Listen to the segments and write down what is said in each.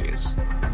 Rodríguez.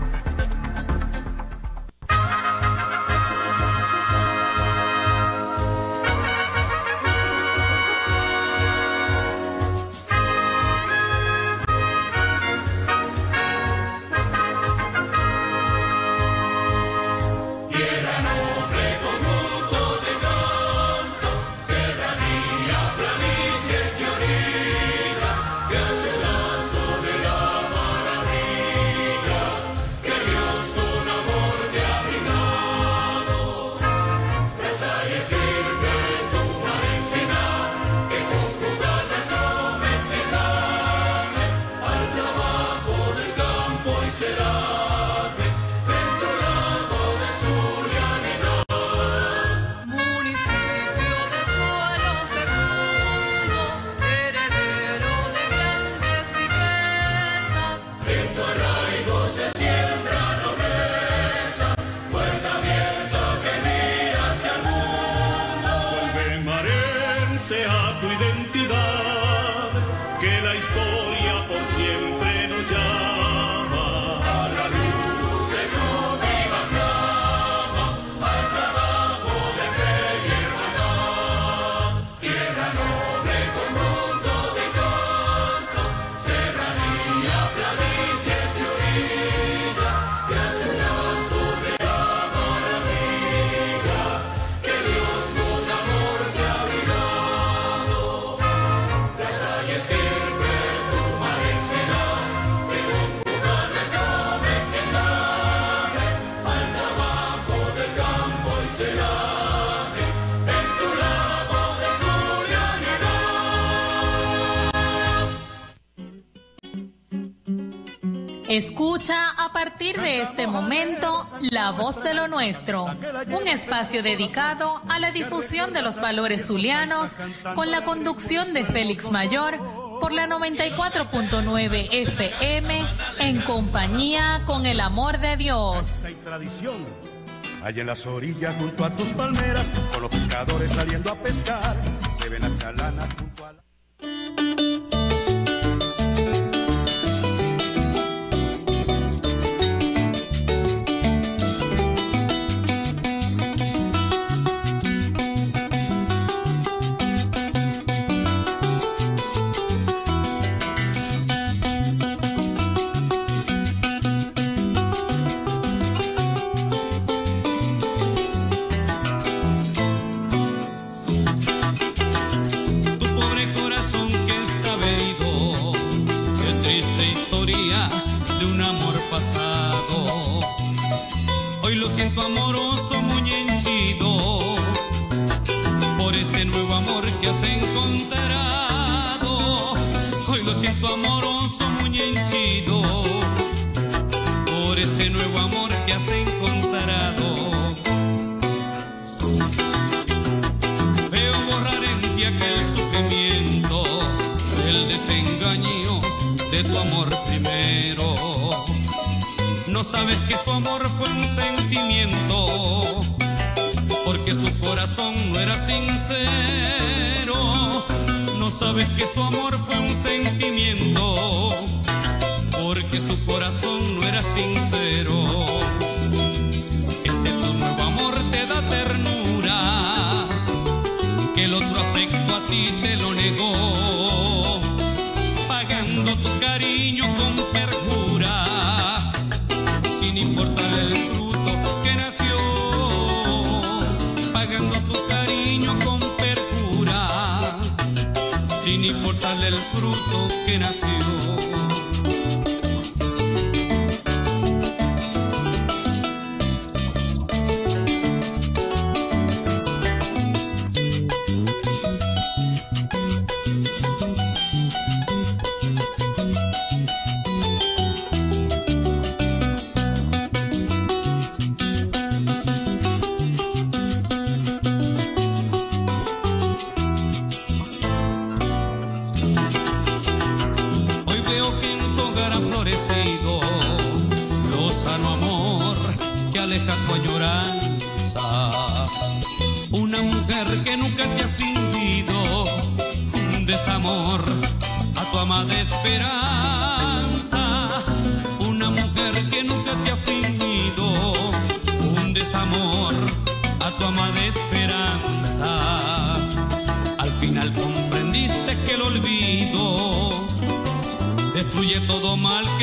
Escucha a partir de este momento La Voz de lo Nuestro, un espacio dedicado a la difusión de los valores zulianos con la conducción de Félix Mayor por la 94.9 FM en compañía con el amor de Dios. Allá en las orillas junto a tus palmeras, con los pescadores saliendo a pescar, se ven las chalanas junto a la... Hoy lo siento amoroso, muñenchido, por ese nuevo amor que has encontrado. Hoy lo siento amoroso, muñenchido, por ese nuevo amor que has encontrado. Veo borrar en ti aquel sufrimiento, el desengaño de tu amor primero. No sabes que su amor fue un sentimiento, porque su corazón no era sincero. No sabes que su amor fue un sentimiento, porque su corazón no era sincero. Ese tu nuevo amor te da ternura, que el otro afecto a ti te lo negó, pagando tu cariño con perjura, sin importarle el fruto que nació, pagando tu cariño con perjura, sin importarle el fruto que nació.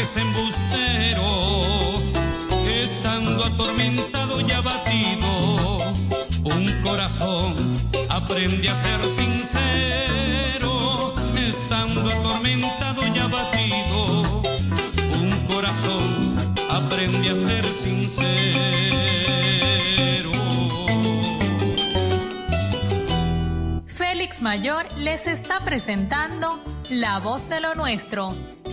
es embustero, estando atormentado y abatido, un corazón aprende a ser sincero. Estando atormentado y abatido, un corazón aprende a ser sincero. Félix Mayor les está presentando La Voz de lo Nuestro.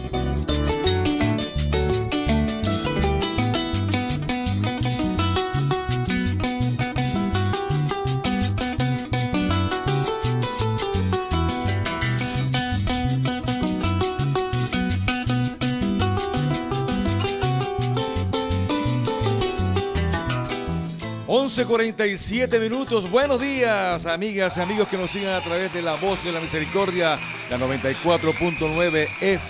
11:47 minutos. Buenos días, amigas y amigos que nos siguen a través de La Voz de la Misericordia, la 94.9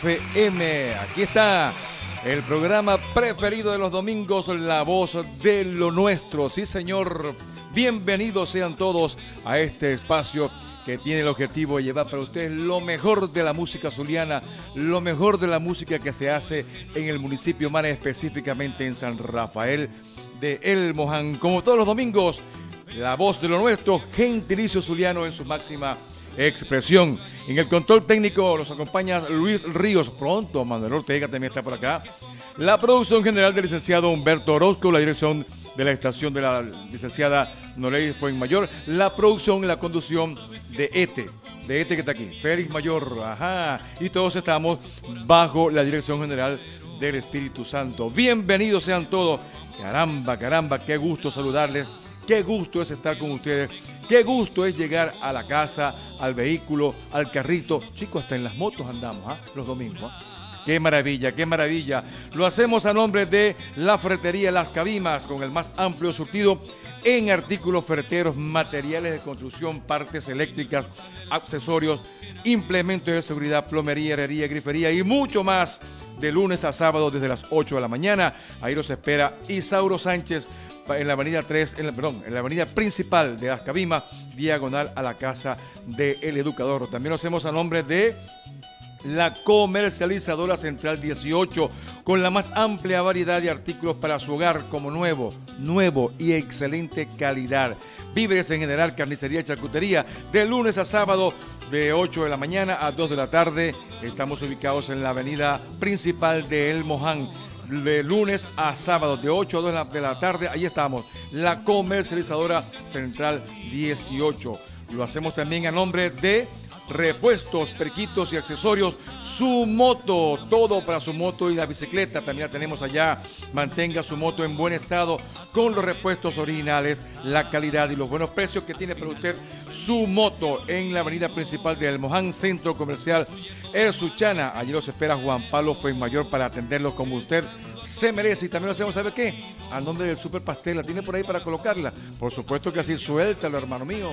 FM. Aquí está el programa preferido de los domingos, La Voz de lo Nuestro. Sí, señor. Bienvenidos sean todos a este espacio que tiene el objetivo de llevar para ustedes lo mejor de la música zuliana, lo mejor de la música que se hace en el municipio, más específicamente en San Rafael de El Moján. Como todos los domingos, La Voz de lo Nuestro, gentilicio zuliano en su máxima expresión. En el control técnico los acompaña Luis Ríos. Pronto Manuel Ortega también está por acá. La producción general del licenciado Humberto Orozco, la dirección de la estación de la licenciada Norey Fuenmayor, la producción y la conducción de ETE que está aquí, Félix Mayor, ajá, y todos estamos bajo la dirección general del Espíritu Santo. Bienvenidos sean todos. Caramba, qué gusto saludarles, qué gusto es estar con ustedes, qué gusto es llegar a la casa, al vehículo, al carrito. Chicos, hasta en las motos andamos, los domingos. Qué maravilla, qué maravilla. Lo hacemos a nombre de la ferretería Las Cabimas, con el más amplio surtido en artículos ferreteros, materiales de construcción, partes eléctricas, accesorios, implementos de seguridad, plomería, herrería, grifería y mucho más. De lunes a sábado desde las 8 de la mañana. Ahí los espera Isauro Sánchez en la avenida 3, en la avenida principal de Las Cabimas, diagonal a la Casa del Educador. También lo hacemos a nombre de la Comercializadora Central 18, con la más amplia variedad de artículos para su hogar, como nuevo y excelente calidad. Víveres en general, carnicería y charcutería, de lunes a sábado, de 8 de la mañana a 2 de la tarde. Estamos ubicados en la avenida principal de El Moján, de lunes a sábado, de 8 a 2 de la tarde. Ahí estamos, la Comercializadora Central 18. Lo hacemos también a nombre de Repuestos, Periquitos y Accesorios Su Moto, todo para su moto y la bicicleta. También la tenemos allá. Mantenga su moto en buen estado con los repuestos originales, la calidad y los buenos precios que tiene para usted Su Moto en la avenida principal de El Moján, Centro Comercial El Suchana. Allí los espera Juan Pablo Fuenmayor para atenderlos como usted se merece. Y también lo hacemos, ¿sabe qué? A nombre del Super Pastel. ¿La tiene por ahí para colocarla? Por supuesto que así, suéltalo, hermano mío.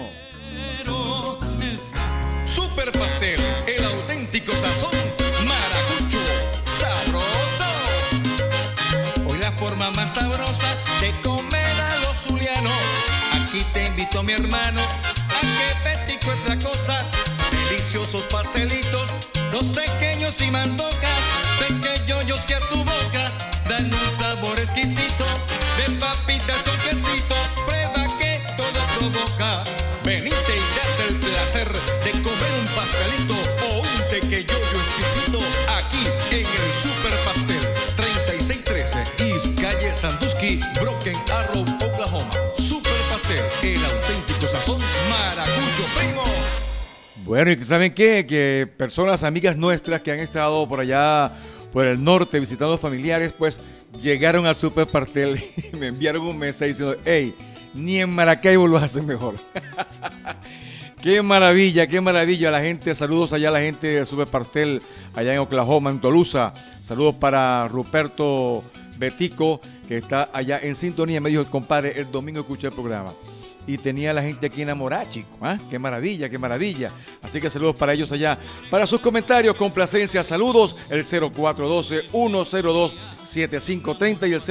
Super Pastel, el auténtico sazón maracucho, sabroso. Hoy la forma más sabrosa de comer a los zulianos. Aquí te invito, mi hermano, a que petico es la cosa. Deliciosos pastelitos, los pequeños y mandocas, pequeños que a tu boca dan un sabor exquisito. De papitas con quesito, prueba que todo provoca. Venite y date el placer de comer un pastelito o un tequeyoyo exquisito aquí en el Super Pastel. 3613 East Calle Sandusky, Broken Arrow, Oklahoma. Super Pastel, el auténtico sazón maracucho, primo. Bueno, ¿y saben qué? Que personas, amigas nuestras que han estado por allá, por el norte, visitando familiares, pues llegaron al Super Pastel y me enviaron un mensaje diciendo: hey, ni en Maracaibo lo hacen mejor. Qué maravilla, qué maravilla. La gente, saludos allá a la gente de Super Pastel, allá en Oklahoma, en Toluca. Saludos para Ruperto Betico, que está allá en sintonía. Me dijo el compadre, el domingo escuché el programa y tenía a la gente aquí enamorada, chico. Qué maravilla, qué maravilla. Así que saludos para ellos allá. Para sus comentarios, complacencia, saludos, el 0412-102-7530 y el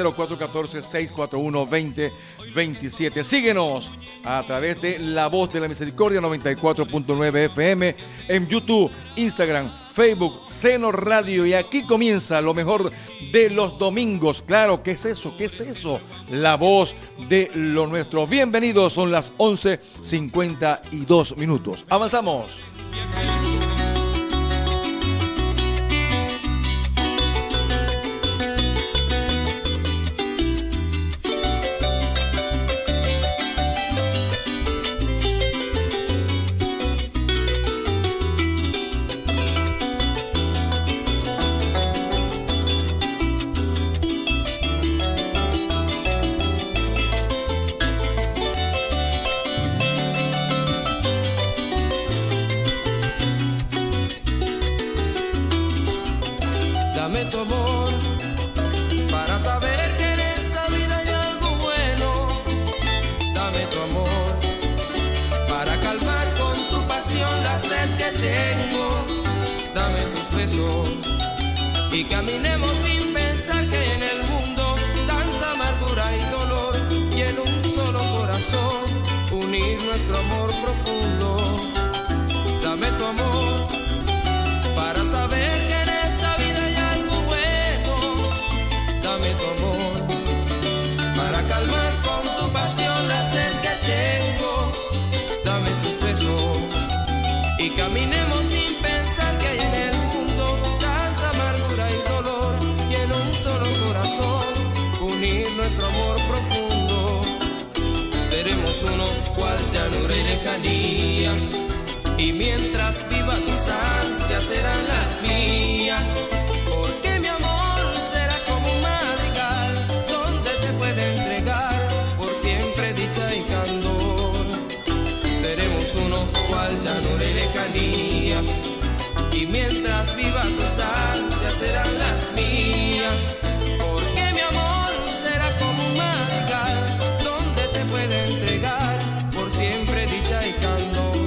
0414-641-2027. Síguenos a través de La Voz de la Misericordia 94.9 FM en YouTube, Instagram, Facebook, Seno Radio. Y aquí comienza lo mejor de los domingos. Claro, ¿qué es eso? ¿Qué es eso? La voz de lo nuestro. Bienvenidos, son las 11:52 minutos. Avanzamos. Y mientras viva tus ansias serán las mías, porque mi amor será como un madrigal donde te puede entregar por siempre dicha y candor. Seremos uno cual llanura y lejanía, y mientras viva tus ansias serán las mías, porque mi amor será como un madrigal donde te puede entregar por siempre dicha y candor.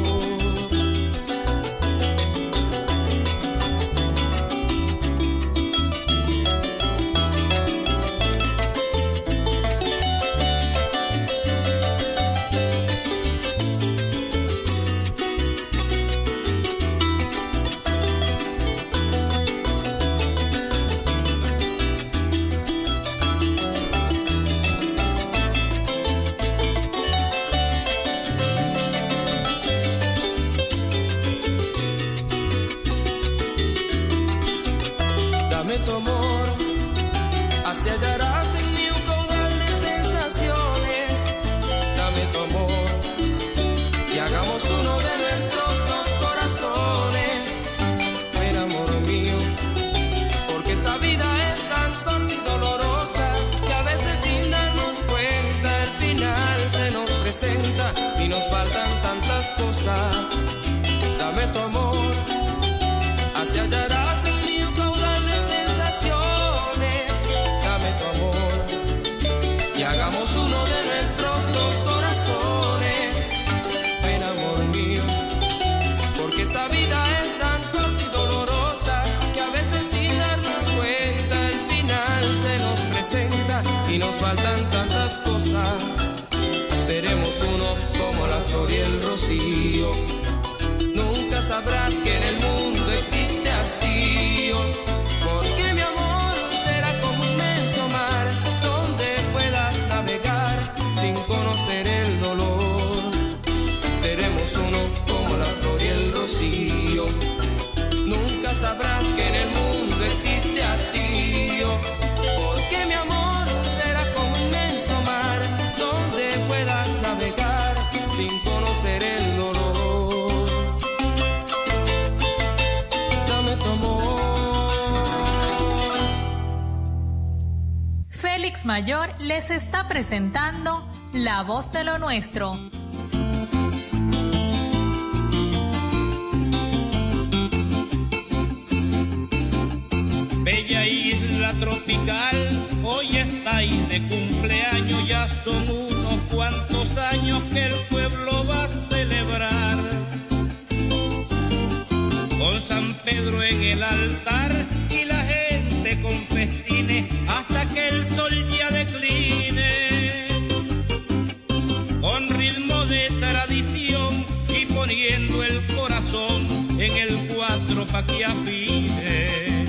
Y nos faltan tantas cosas. Dame tu amor, así hallarás en mí un caudal de sensaciones. Dame tu amor y hagamos uno de nuestros dos corazones. Ven, amor mío, porque esta vida es tan corta y dolorosa que a veces sin darnos cuenta el final se nos presenta y nos faltan tantas cosas. Seremos uno como la flor y el rocío. Nunca sabrás que en el mundo existe hastío, porque mi amor será como un inmenso mar donde puedas navegar sin conocer el dolor. Seremos uno como la flor y el rocío. Nunca sabrás que en el mundo existe hastío, porque mi amor será como un inmenso mar donde puedas navegar sin conocer el dolor. Dame tu amor. Félix Mayor les está presentando La Voz de lo Nuestro. Bella isla tropical, hoy estáis de cumpleaños, ya son unos cuantos años que el pueblo va a celebrar. Con San Pedro en el altar y la gente con festines hasta que el sol ya decline. Con ritmo de tradición y poniendo el corazón en el 4 pa' que afine.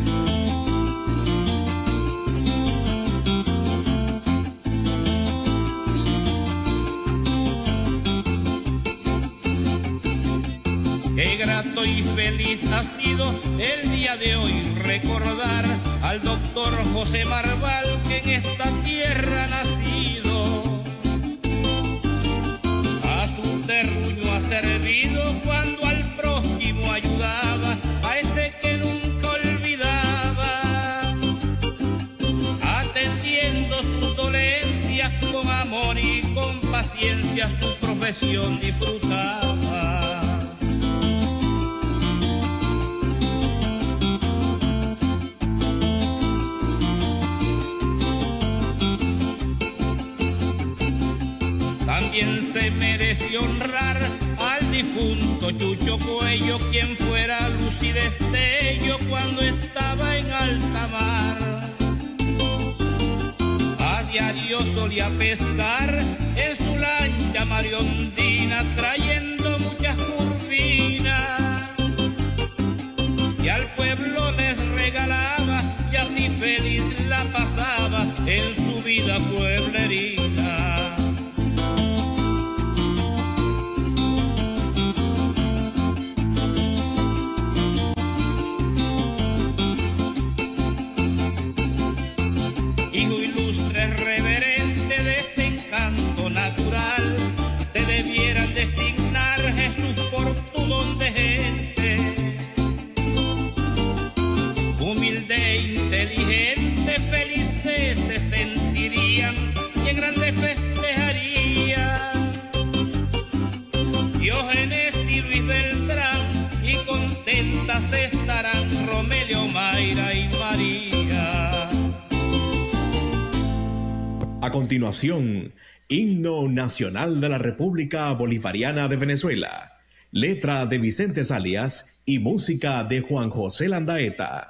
Qué grato y feliz ha sido el día de hoy recordar al doctor José Marval, que en esta tierra ha nacido. A su terruño ha servido cuando al prójimo ayudaba, a ese que nunca olvidaba, atendiendo sus dolencias con amor y con paciencia, su profesión disfrutaba. También se merece honrar al difunto Chucho Cuello, quien fuera luz y destello cuando estaba en alta mar. A diario solía pescar en su lancha mariondina, trayendo muchas curvinas, y al pueblo les regalaba, y así feliz la pasaba en su vida pueblerina. Hijo ilustre, reverente de este encanto natural, te debieran designar, Jesús, por tu don de gente. Humilde e inteligente, felices se sentirían y en grande festejarían. Diógenes y Luis Beltrán, y contentas estarán Romelio, Mayra y María. A continuación, Himno Nacional de la República Bolivariana de Venezuela, letra de Vicente Salias y música de Juan José Landaeta.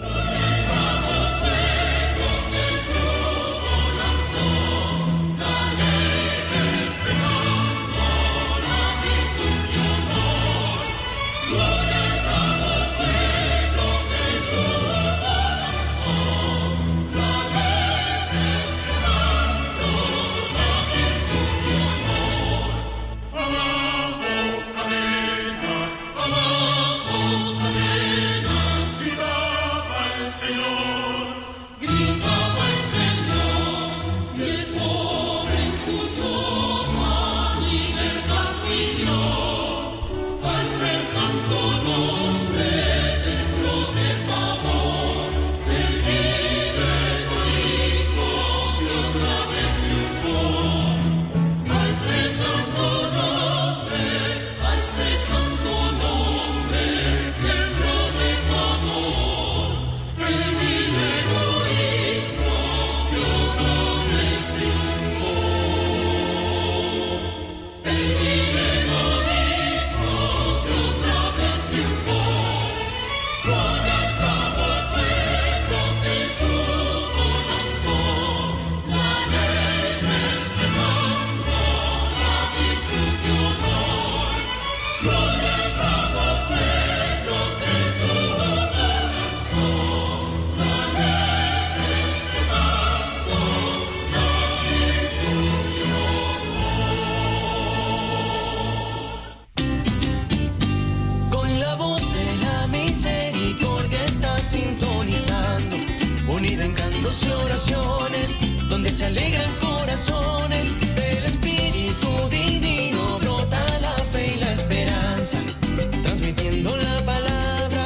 y oraciones, donde se alegran corazones, del Espíritu Divino brota la fe y la esperanza, transmitiendo la palabra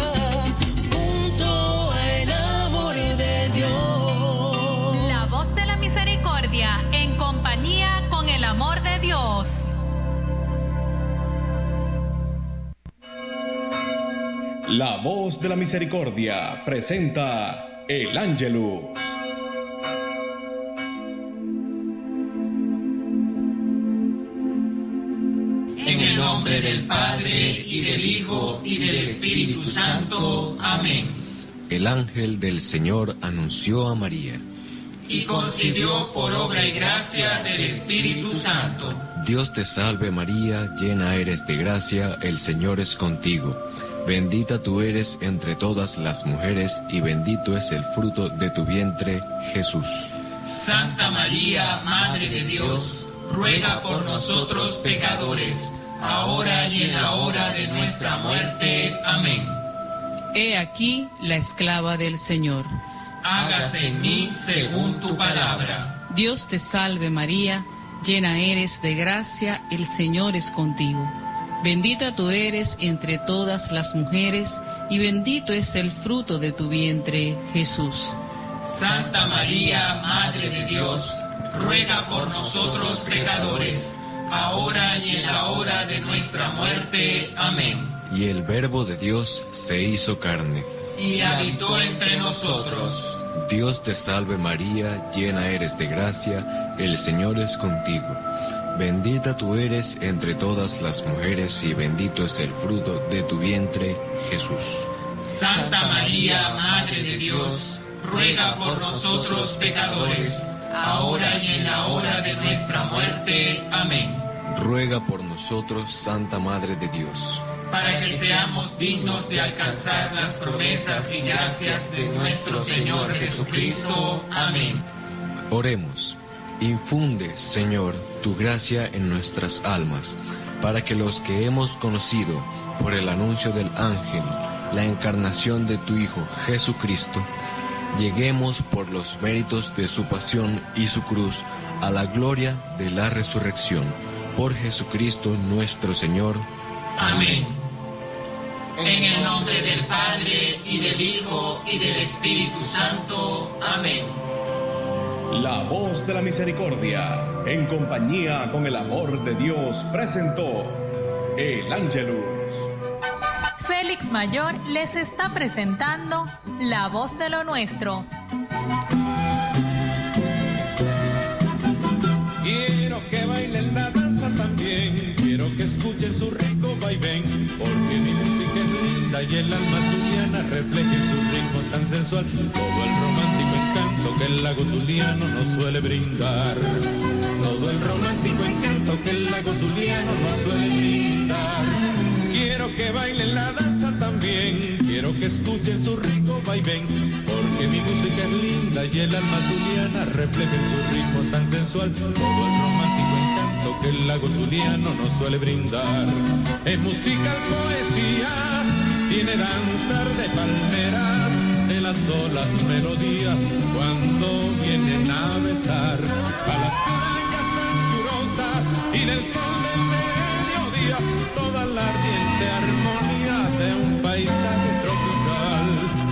junto al amor de Dios. La voz de la misericordia, en compañía con el amor de Dios. La voz de la misericordia presenta el Ángelus. En el nombre del Padre, y del Hijo, y del Espíritu Santo. Amén. El ángel del Señor anunció a María. Y concibió por obra y gracia del Espíritu Santo. Dios te salve María, llena eres de gracia, el Señor es contigo. Bendita tú eres entre todas las mujeres, y bendito es el fruto de tu vientre, Jesús. Santa María, Madre de Dios, ruega por nosotros pecadores, ahora y en la hora de nuestra muerte. Amén. He aquí la esclava del Señor. Hágase en mí según tu palabra. Dios te salve María, llena eres de gracia, el Señor es contigo. Bendita tú eres entre todas las mujeres, y bendito es el fruto de tu vientre, Jesús. Santa María, Madre de Dios, ruega por nosotros pecadores, ahora y en la hora de nuestra muerte. Amén. Y el Verbo de Dios se hizo carne, y habitó entre nosotros. Dios te salve María, llena eres de gracia, el Señor es contigo. Bendita tú eres entre todas las mujeres, y bendito es el fruto de tu vientre, Jesús. Santa María, Madre de Dios, ruega por nosotros pecadores, ahora y en la hora de nuestra muerte. Amén. Ruega por nosotros, Santa Madre de Dios, para que seamos dignos de alcanzar las promesas y gracias de nuestro Señor Jesucristo. Amén. Oremos. Infunde, Señor, tu gracia en nuestras almas, para que los que hemos conocido por el anuncio del ángel la encarnación de tu Hijo Jesucristo, lleguemos por los méritos de su pasión y su cruz a la gloria de la resurrección. Por Jesucristo nuestro Señor. Amén. En el nombre del Padre, y del Hijo, y del Espíritu Santo. Amén. La Voz de la Misericordia, en compañía con el amor de Dios, presentó el Ángelus. Félix Mayor les está presentando La Voz de lo Nuestro. Quiero que bailen la danza también, quiero que escuchen su rico vaivén, porque mi música es linda y el alma zuliana refleja en su ritmo tan sensual todo el romántico encanto que el lago zuliano nos suele brindar. Todo el romántico encanto que el lago zuliano nos suele brindar. Quiero que bailen la danza también, quiero que escuchen su rico vaivén, porque mi música es linda y el alma zuliana refleja en su ritmo tan sensual todo el romántico encanto que el lago zuliano nos suele brindar. Es musical poesía, tiene danzar de palmeras, de las olas melodías cuando vienen a besar a las playas anchurosas y del sol del mediodía, toda la ardiente armonía de un paisaje tropical.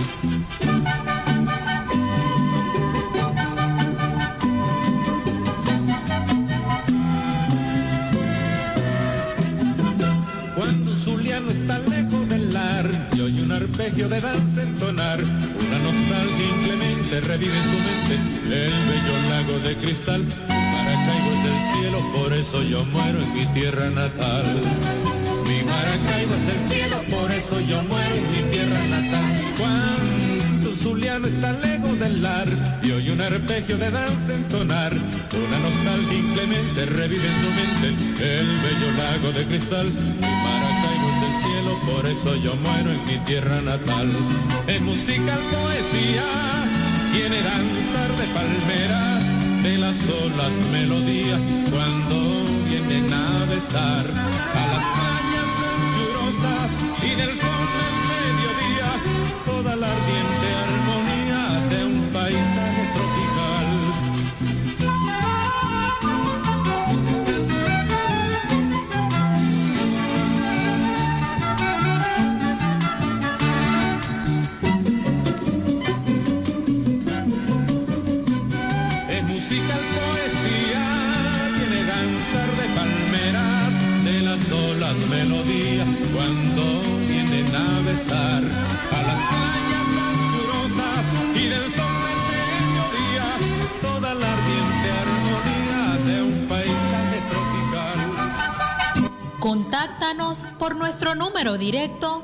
Cuando un zuliano está lejos del lar y oye un arpegio de danza entonar, una nostalgia inclemente revive en su mente el bello lago de cristal. Maracaibo es el cielo, por eso yo muero en mi tierra natal. Mi Maracaibo es el cielo, por eso yo muero en mi tierra natal. Cuando un zuliano está lejos del lar y oye un arpegio de danza entonar, una nostalgia inclemente revive en su mente el bello lago de cristal. Mi Maracaibo es el cielo, por eso yo muero en mi tierra natal. Es musical poesía, tiene danzar de palmeras, de las olas melodía cuando vienen a besar a las playas anchurosas y del sol del mediodía, toda la ardiente armonía de un paisaje tropical. Las melodías cuando vienen a besar a las playas anchurosas y del sol del mediodía, toda la ardiente armonía de un paisaje tropical. Contáctanos por nuestro número directo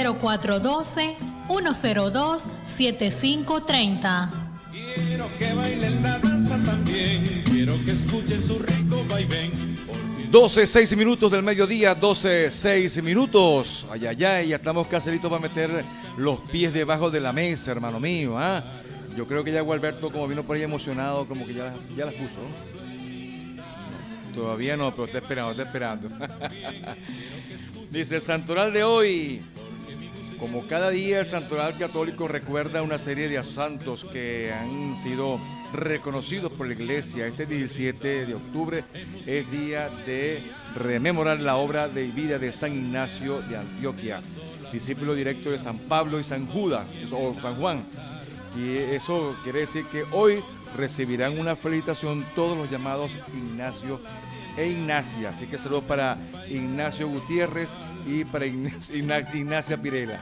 0412-102-7530. Quiero que bailen la danza también, quiero que escuchen su rico vaivén, porque 12:06 minutos del mediodía, 12:06 minutos. Ay, ay, ay, ya estamos casi listos para meter los pies debajo de la mesa, hermano mío. ¿Ah? Yo creo que ya Gualberto, como vino por ahí emocionado, como que ya las puso, ¿no? Todavía no, pero está esperando. Dice el santoral de hoy. Como cada día, el santoral católico recuerda una serie de santos que han sido reconocidos por la Iglesia. Este 17 de octubre es día de rememorar la obra de vida de San Ignacio de Antioquia, discípulo directo de San Pablo y San Judas, o San Juan. Y eso quiere decir que hoy recibirán una felicitación todos los llamados Ignacio e Ignacia. Así que saludos para Ignacio Gutiérrez y para Ignacia Pirela.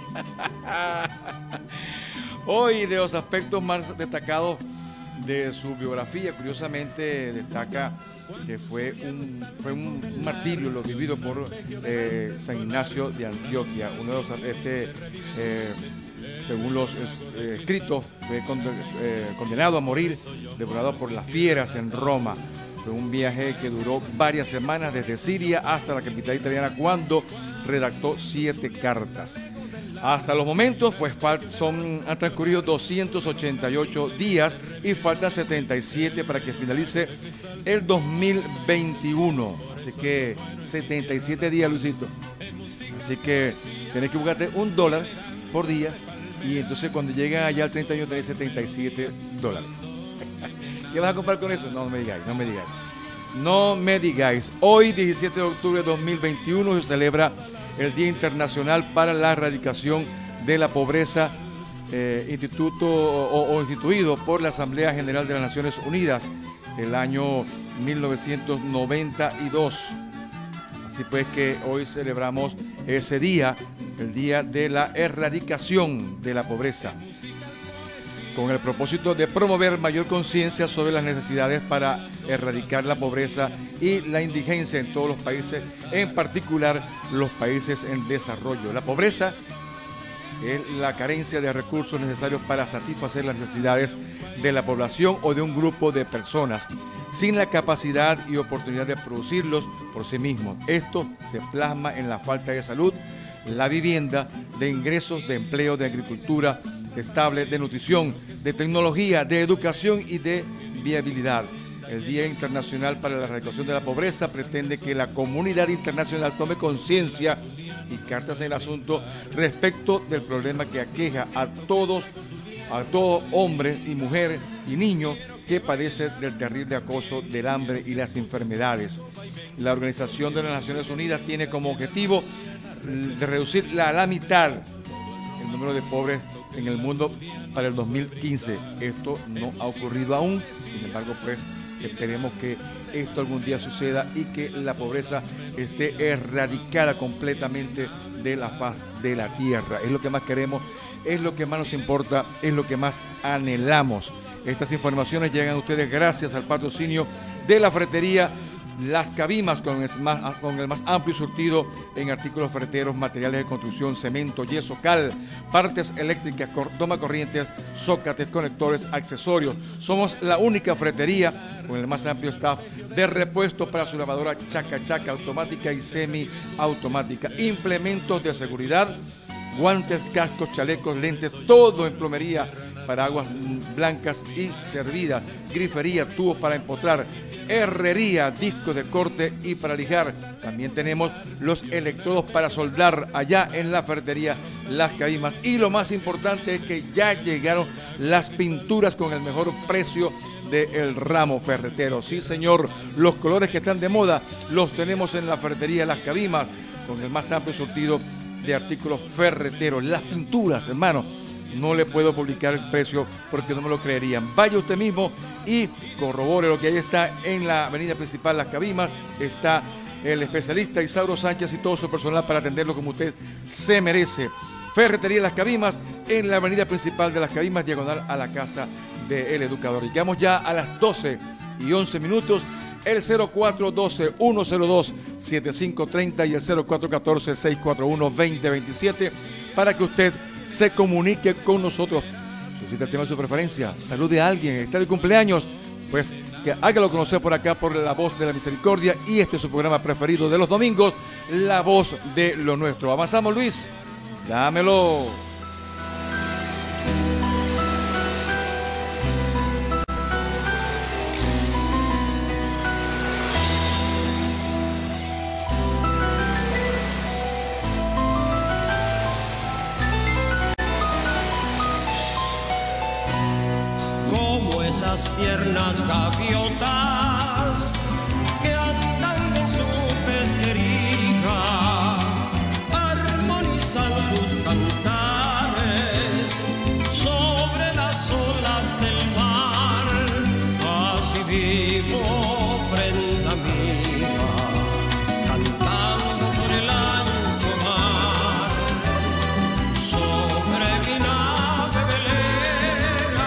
Hoy, de los aspectos más destacados de su biografía, curiosamente destaca que fue un martirio lo vivido por San Ignacio de Antioquia. Uno de los según los escritos, fue condenado a morir, devorado por las fieras en Roma. Fue un viaje que duró varias semanas desde Siria hasta la capital italiana, cuando redactó 7 cartas. Hasta los momentos, pues han transcurrido 288 días y faltan 77 para que finalice el 2021. Así que 77 días, Luisito. Así que tenés que buscarte $1 por día, y entonces cuando llega allá al 31 tenés $77. ¿Qué vas a comprar con eso? No me digáis. Hoy, 17 de octubre de 2021, se celebra el Día Internacional para la Erradicación de la Pobreza, instituido por la Asamblea General de las Naciones Unidas el año 1992. Así pues que hoy celebramos ese día, el Día de la Erradicación de la Pobreza, con el propósito de promover mayor conciencia sobre las necesidades para erradicar la pobreza y la indigencia en todos los países, en particular los países en desarrollo. La pobreza es la carencia de recursos necesarios para satisfacer las necesidades de la población o de un grupo de personas, sin la capacidad y oportunidad de producirlos por sí mismos. Esto se plasma en la falta de salud, la vivienda, de ingresos, de empleo, de agricultura estable, de nutrición, de tecnología, de educación y de viabilidad. El Día Internacional para la Erradicación de la Pobreza pretende que la comunidad internacional tome conciencia y cartas en el asunto respecto del problema que aqueja a todo hombre y mujer y niño que padece del terrible acoso del hambre y las enfermedades. La Organización de las Naciones Unidas tiene como objetivo de reducir a la mitad el número de pobres en el mundo para el 2015. Esto no ha ocurrido aún, sin embargo, pues esperemos que esto algún día suceda y que la pobreza esté erradicada completamente de la faz de la tierra. Es lo que más queremos, es lo que más nos importa, es lo que más anhelamos. Estas informaciones llegan a ustedes gracias al patrocinio de la ferretería Las Cabimas, con el más amplio surtido en artículos ferreteros, materiales de construcción, cemento, yeso, cal, partes eléctricas, tomacorrientes, zócates, conectores, accesorios. Somos la única ferretería con el más amplio staff de repuestos para su lavadora chaca automática y semiautomática, implementos de seguridad, guantes, cascos, chalecos, lentes, todo en plomería, paraguas blancas y servidas, grifería, tubos para empotrar, herrería, discos de corte y para lijar. También tenemos los electrodos para soldar allá en la ferretería Las Cabimas. Y lo más importante es que ya llegaron las pinturas con el mejor precio del ramo ferretero. Sí, señor, los colores que están de moda los tenemos en la ferretería Las Cabimas, con el más amplio surtido de artículos ferreteros. Las pinturas, hermano, no le puedo publicar el precio porque no me lo creerían. Vaya usted mismo y corrobore lo que ahí está en la avenida principal Las Cabimas. Está el especialista Isauro Sánchez y todo su personal para atenderlo como usted se merece. Ferretería Las Cabimas, en la avenida principal de Las Cabimas, diagonal a la casa del educador. Llegamos ya a las 12:11 minutos. El 0412-102-7530 y el 0414-641-2027 para que usted se comunique con nosotros. Suscita el tema de su preferencia, salud de alguien, está de cumpleaños, pues que hágalo conocer por acá por La Voz de la Misericordia, y este es su programa preferido de los domingos, La Voz de lo Nuestro. Avanzamos, Luis, dámelo. Esas tiernas gaviotas que andan en su pesquería, armonizan sus cantares sobre las olas del mar. Así vivo, prenda mía, cantando por el ancho mar, sobre mi nave velera,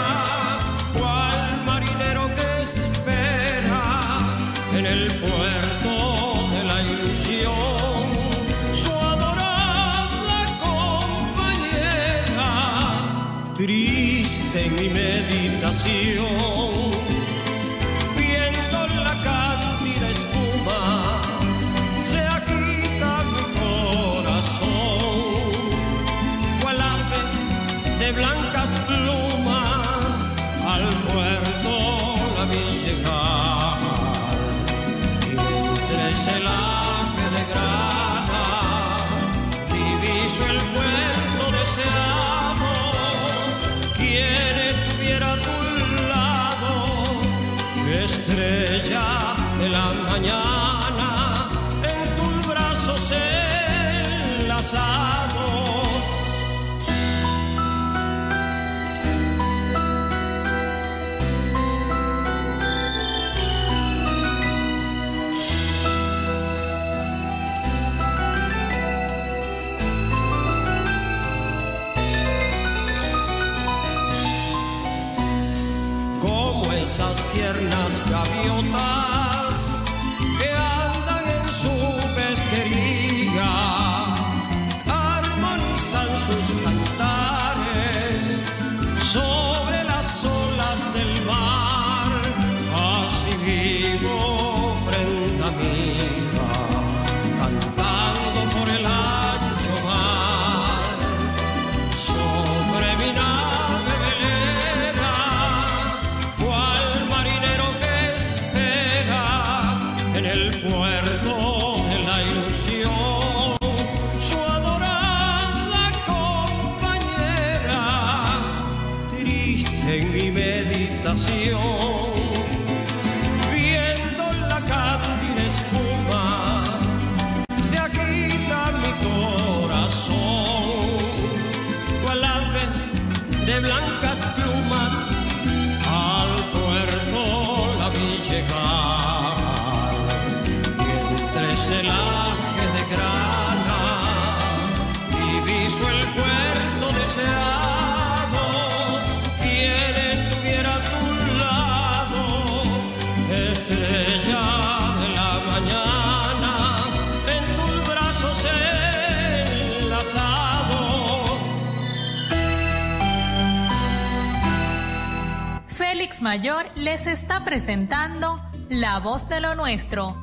en el puerto de la ilusión, su adorada compañera. Triste en mi meditación, viendo la cándida espuma, se agita mi corazón, cual ave de blancas plumas, al puerto la vi llegar. Celaje de grana, diviso el puerto deseado. Quien estuviera a tu lado, estrella de la mañana, en tus brazos enlazado. Esas tiernas gaviotas que andan en su pesquería, armonizan sus cantares sobre las olas del mar. Así vivo, prenda mía, cantando por el ancho mar, sobre mi nave velera, en el puerto de la ilusión, su adorada compañera. Triste en mi meditación, viendo la cándida espuma, se agita mi corazón, cual ave de blancas plumas, al puerto la vi llegar. Celaje de grana, diviso el puerto deseado. Quien estuviera a tu lado, estrella de la mañana, en tus brazos enlazado. Félix Mayor les está presentando La Voz de lo Nuestro.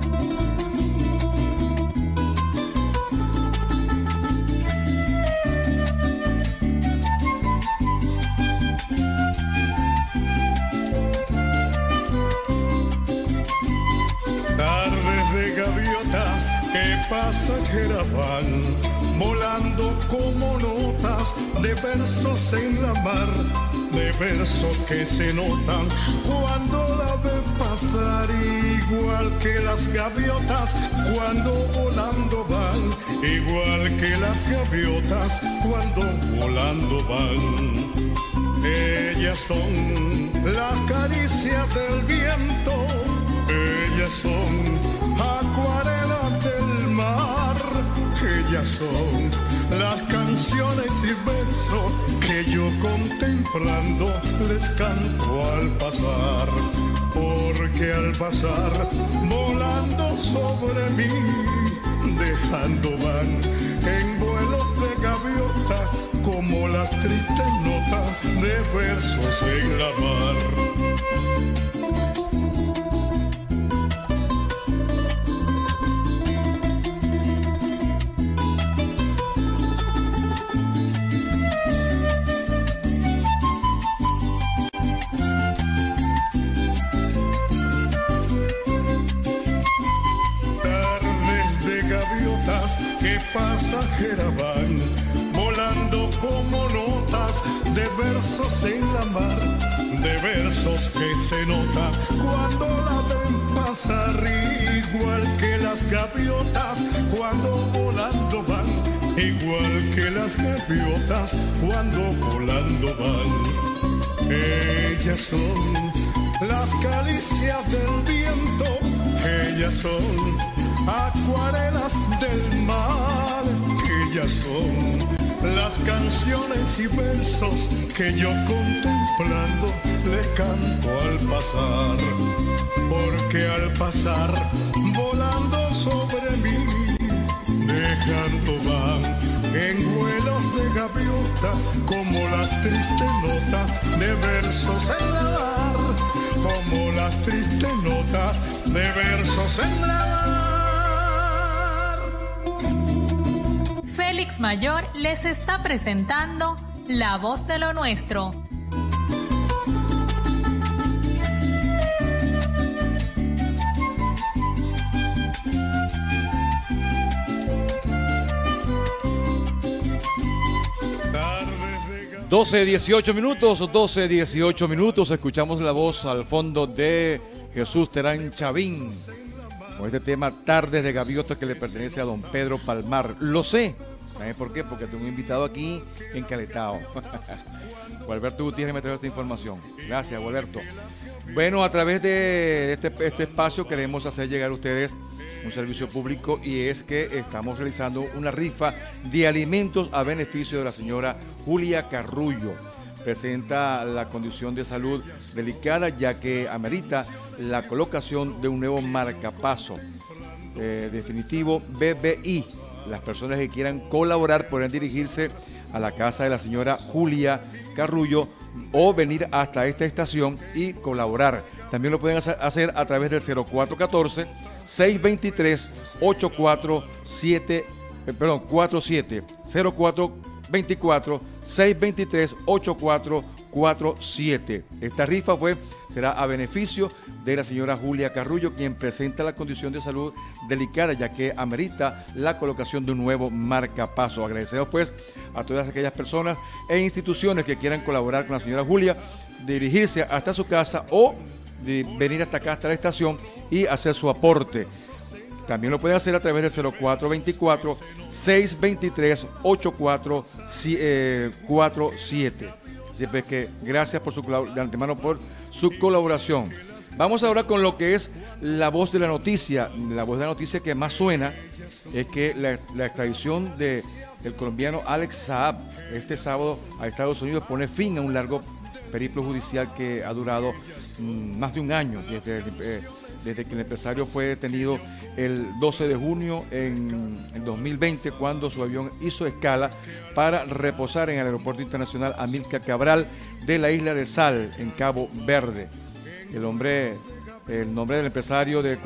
Que pasajera van volando como notas de versos en la mar, de versos que se notan cuando la ven pasar, igual que las gaviotas cuando volando van, igual que las gaviotas cuando volando van. Ellas son la caricia del viento, ellas son acuarelas del mar, ellas son las canciones y versos que yo contemplando les canto al pasar, porque al pasar volando sobre mí, dejando van en vuelos de gaviota como las tristes notas de versos en la mar. pasajera van, volando como notas de versos en la mar, de versos que se nota cuando la ven pasar, igual que las gaviotas cuando volando van, igual que las gaviotas cuando volando van. Ellas son las caricias del viento, ellas son acuarelas del mar, ellas son las canciones y versos que yo contemplando le canto al pasar, porque al pasar volando sobre mí dejando van en vuelos de gaviota como las tristes notas de versos en la mar, como las tristes notas de versos en la mar. Félix Mayor les está presentando La Voz de lo Nuestro. Doce 18 minutos, escuchamos la voz al fondo de Jesús Terán Chavín, con este tema Tardes de Gaviota que le pertenece a don Pedro Palmar. Lo sé, ¿saben por qué? Porque tengo un invitado aquí encaletado. Gualberto Gutiérrez me trae esta información. Gracias, Gualberto. Bueno, a través de este espacio queremos hacer llegar a ustedes un servicio público, y es que estamos realizando una rifa de alimentos a beneficio de la señora Julia Carrullo. Presenta la condición de salud delicada, ya que amerita la colocación de un nuevo marcapaso definitivo BBI. Las personas que quieran colaborar podrán dirigirse a la casa de la señora Julia Carrullo o venir hasta esta estación y colaborar. También lo pueden hacer a través del 0414-623-847, 0424-623-8447. Esta rifa será a beneficio de la señora Julia Carrullo, quien presenta la condición de salud delicada, ya que amerita la colocación de un nuevo marcapaso. Agradecemos pues a todas aquellas personas e instituciones que quieran colaborar con la señora Julia, dirigirse hasta su casa o de venir hasta acá, hasta la estación, y hacer su aporte. También lo pueden hacer a través del 0424-623-8447. Siempre que gracias de antemano por su colaboración. Vamos ahora con lo que es la voz de la noticia. La voz de la noticia que más suena es que la extradición del colombiano Alex Saab este sábado a Estados Unidos pone fin a un largo periplo judicial que ha durado más de un año, desde que el empresario fue detenido el 12 de junio en 2020, cuando su avión hizo escala para reposar en el Aeropuerto Internacional Amílcar Cabral de la isla de Sal, en Cabo Verde. El nombre del empresario de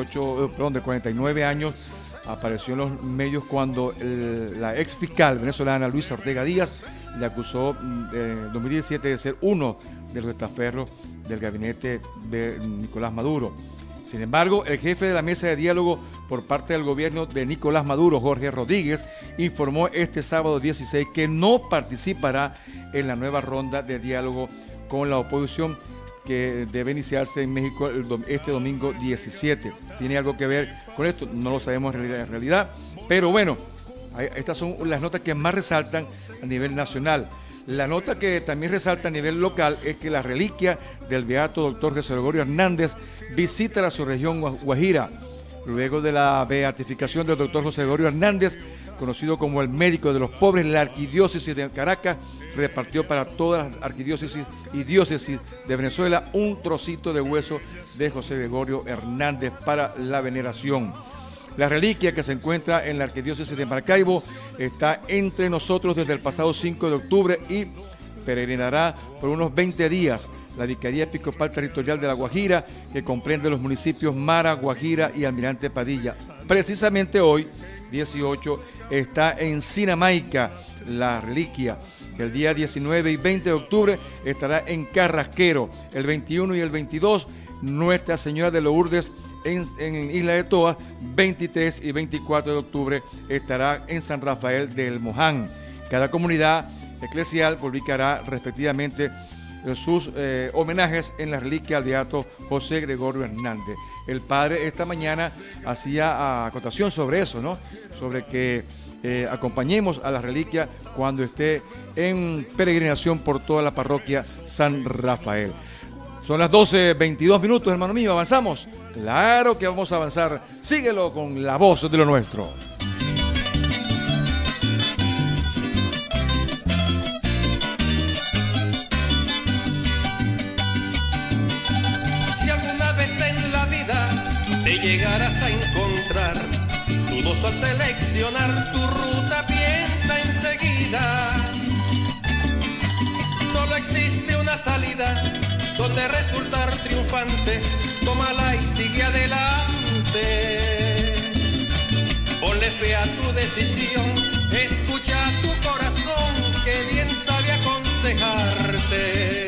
49 años apareció en los medios cuando la ex fiscal venezolana Luisa Ortega Díaz le acusó en 2017 de ser uno de los estaferros del gabinete de Nicolás Maduro. Sin embargo, el jefe de la mesa de diálogo por parte del gobierno de Nicolás Maduro, Jorge Rodríguez, informó este sábado 16 que no participará en la nueva ronda de diálogo con la oposición que debe iniciarse en México este domingo 17. ¿Tiene algo que ver con esto? No lo sabemos en realidad, pero bueno, estas son las notas que más resaltan a nivel nacional. La nota que también resalta a nivel local es que la reliquia del beato doctor José Gregorio Hernández visita su región Guajira. Luego de la beatificación del doctor José Gregorio Hernández, conocido como el médico de los pobres, la arquidiócesis de Caracas repartió para todas las arquidiócesis y diócesis de Venezuela un trocito de hueso de José Gregorio Hernández para la veneración. La reliquia, que se encuentra en la arquidiócesis de Maracaibo, está entre nosotros desde el pasado 5 de octubre y peregrinará por unos 20 días. La Vicaría Episcopal Territorial de La Guajira, que comprende los municipios Mara, Guajira y Almirante Padilla. Precisamente hoy, 18, está en Sinamaica la reliquia. El día 19 y 20 de octubre estará en Carrasquero. El 21 y el 22, Nuestra Señora de Lourdes en Isla de Toa, 23 y 24 de octubre estará en San Rafael del Moján. Cada comunidad eclesial publicará respectivamente sus homenajes en la reliquia al beato José Gregorio Hernández. El padre esta mañana hacía acotación sobre eso, ¿no? Sobre que acompañemos a la reliquia cuando esté en peregrinación por toda la parroquia San Rafael. Son las 12:22 minutos, hermano mío, ¿avanzamos? Claro que vamos a avanzar. Síguelo con La Voz de lo Nuestro. Si alguna vez en la vida te llegarás a encontrar dudoso al seleccionar tu ruta, piensa enseguida. Solo existe una salida donde resultar triunfante, tómala y sigue adelante. Ponle fe a tu decisión, escucha a tu corazón que bien sabe aconsejarte.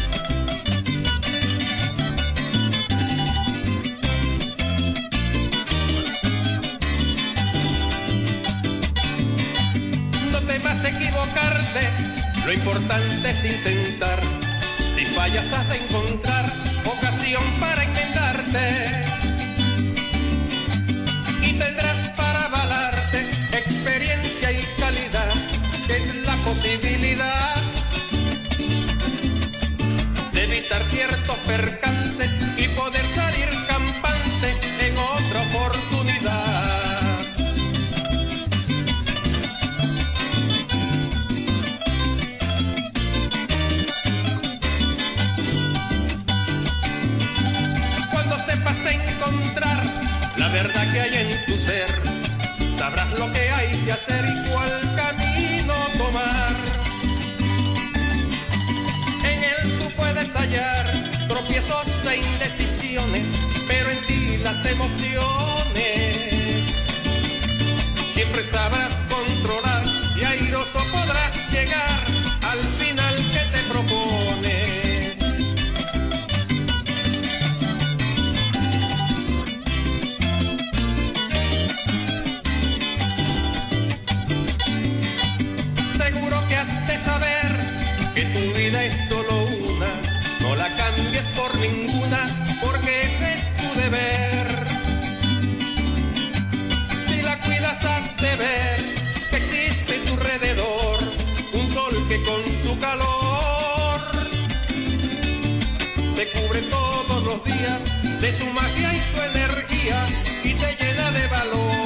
No temas equivocarte, lo importante es intentar. Si fallas has de encontrar ocasión para enmendarte y tendrás para avalarte experiencia y calidad, que es la posibilidad de evitar ciertos percances y poder salir campante en otra oportunidad. Encontrar la verdad que hay en tu ser, sabrás lo que hay que hacer y cuál camino tomar. En él tú puedes hallar tropiezos e indecisiones, pero en ti las emociones siempre sabrás controlar y airoso podrás llegar al final que te propones. Saber que tu vida es solo una, no la cambies por ninguna, porque ese es tu deber. Si la cuidas has de ver que existe en tu alrededor un sol que con su calor te cubre todos los días de su magia y su energía y te llena de valor.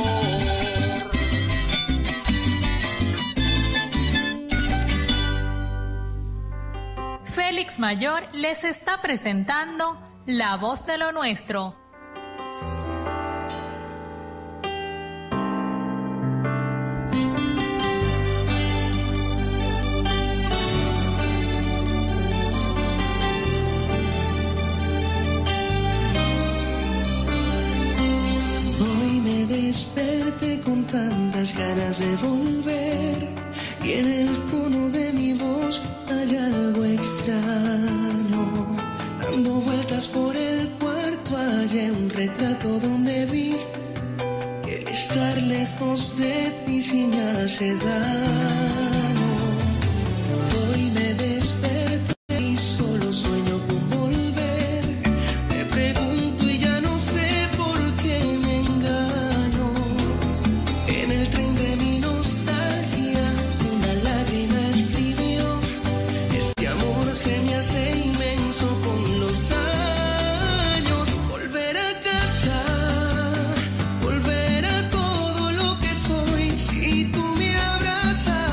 Félix Mayor les está presentando La Voz de lo Nuestro. Hoy me desperté con tantas ganas de volver y en el tono de mi voz hay algo extraño. Dando vueltas por el cuarto hallé un retrato donde vi que el estar lejos de ti sí me hace daño. Hoy me desperté y solo sueño con volver. Me pregunto y ya no sé por qué me engaño. En el tren de mi nostalgia una lágrima escribió: este amor se me hace inmenso con los años. Volver a casa, volver a todo lo que soy. Si tú me abrazas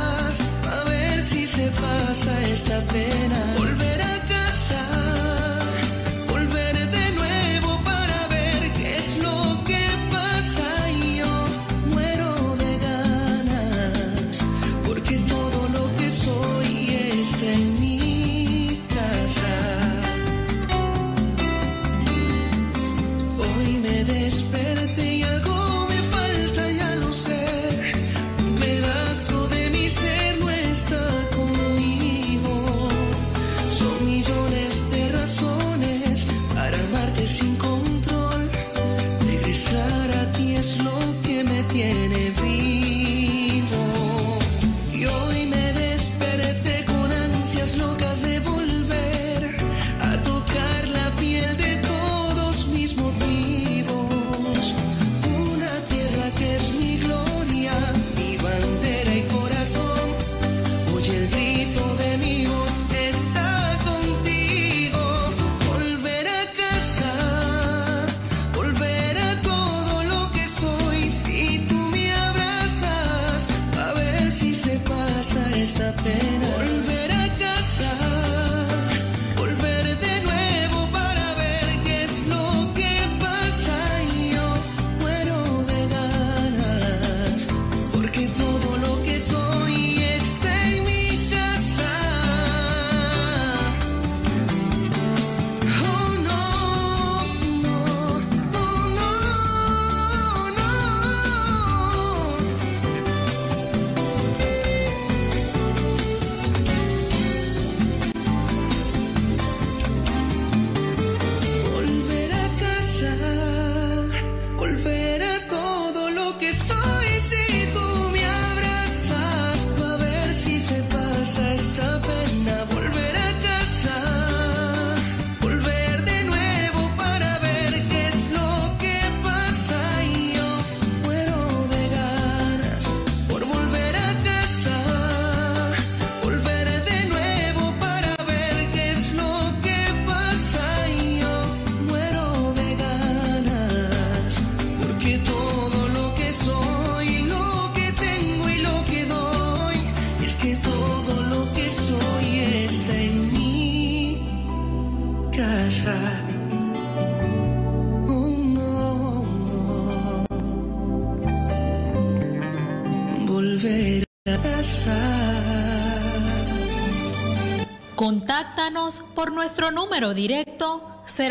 Contáctanos por nuestro número directo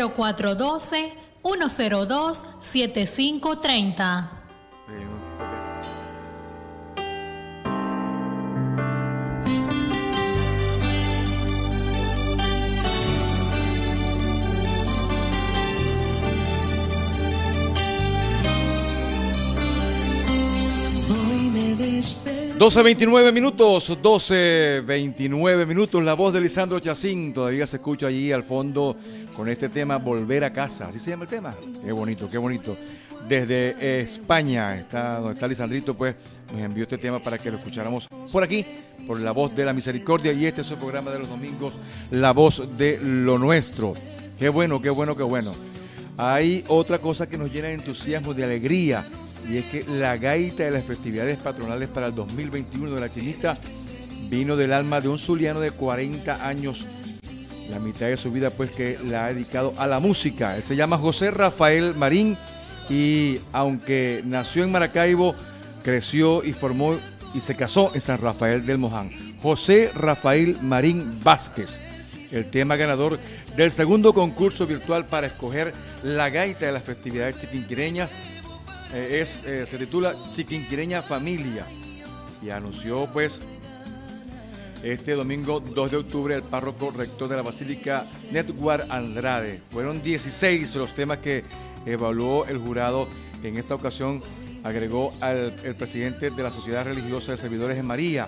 0412-102-7530. 12:29 minutos, 12:29 minutos. La voz de Lisandro Chacín todavía se escucha allí al fondo con este tema Volver a Casa. ¿Así se llama el tema? Qué bonito, qué bonito. Desde España, donde está Lisandrito, pues nos envió este tema para que lo escucháramos por aquí, por La Voz de la Misericordia. Y este es el programa de los domingos, La Voz de lo Nuestro. Qué bueno, qué bueno, qué bueno. Hay otra cosa que nos llena de entusiasmo, de alegría, y es que la gaita de las festividades patronales para el 2021 de la Chinita vino del alma de un zuliano de 40 años, la mitad de su vida pues que la ha dedicado a la música. Él se llama José Rafael Marín y aunque nació en Maracaibo, creció y formó y se casó en San Rafael del Moján. José Rafael Marín Vázquez, el tema ganador del segundo concurso virtual para escoger la gaita de las festividades chiquinquireñas. Se titula Chiquinquireña Familia y anunció pues este domingo 2 de octubre el párroco rector de la Basílica Netwar Andrade. Fueron 16 los temas que evaluó el jurado, que en esta ocasión agregó el presidente de la Sociedad Religiosa de Servidores de María.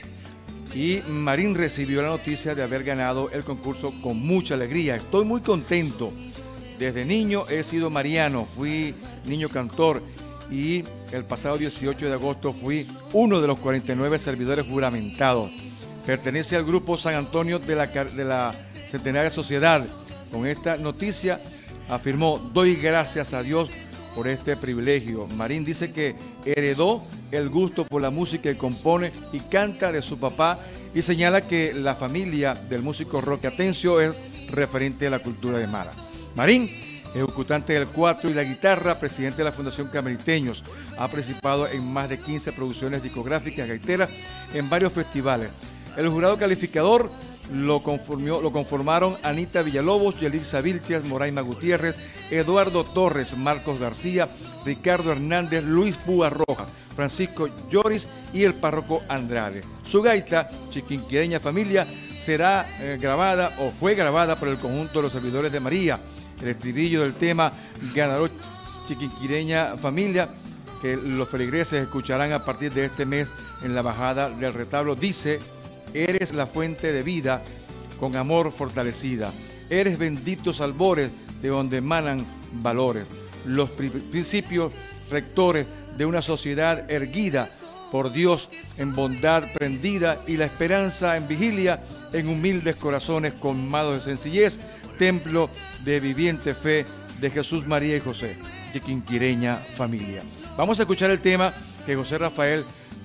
Y Marín recibió la noticia de haber ganado el concurso con mucha alegría. Estoy muy contento. Desde niño he sido mariano, fui niño cantor y el pasado 18 de agosto fui uno de los 49 servidores juramentados. Pertenece al grupo San Antonio de la Centenaria Sociedad. Con esta noticia afirmó: doy gracias a Dios por este privilegio. Marín dice que heredó el gusto por la música y compone y canta de su papá, y señala que la familia del músico Roque Atencio es referente a la cultura de Mara. Marín, ejecutante del cuatro y la guitarra, presidente de la Fundación Cameriteños, ha participado en más de 15 producciones discográficas gaiteras en varios festivales. El jurado calificador lo conformaron Anita Villalobos, Yelitza Vilches, Moraima Gutiérrez, Eduardo Torres, Marcos García, Ricardo Hernández, Luis Púa Rojas, Francisco Lloris y el párroco Andrade. Su gaita, Chiquinquireña Familia, será grabada o fue grabada por el conjunto de los servidores de María. El estribillo del tema ganador Chiquinquireña Familia, que los feligreses escucharán a partir de este mes en la bajada del retablo, dice: eres la fuente de vida, con amor fortalecida. Eres benditos albores de donde emanan valores. Los principios rectores de una sociedad erguida por Dios en bondad prendida, y la esperanza en vigilia en humildes corazones colmados de sencillez, templo de viviente fe de Jesús, María y José. Chiquinquireña Familia. Vamos a escuchar el tema que José Rafael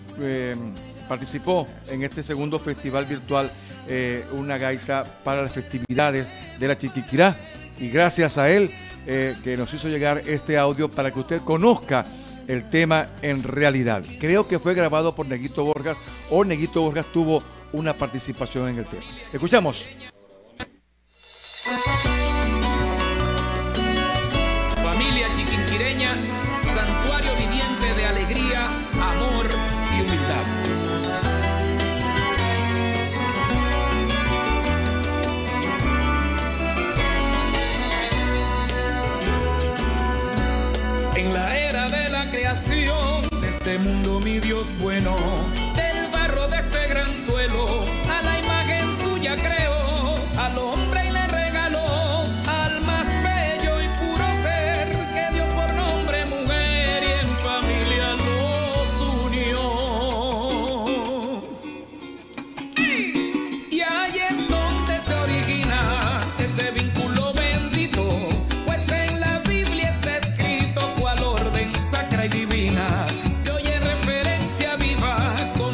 participó en este segundo festival virtual, una gaita para las festividades de la Chiquinquirá, y gracias a él que nos hizo llegar este audio para que usted conozca el tema en realidad. Creo que fue grabado por Neguito Borjas, o Neguito Borjas tuvo una participación en el tema. Escuchamos. Familia chiquinquireña, santuario viviente de alegría, amor y humildad. En la era de la creación de este mundo, mi Dios bueno, del barro de este gran suelo, a la imagen suya creó al hombre y le regaló al más bello y puro ser que dio por nombre mujer, y en familia los unió. Y ahí es donde se origina ese vínculo bendito, pues en la Biblia está escrito cual orden sacra y divina, que hoy es referencia viva con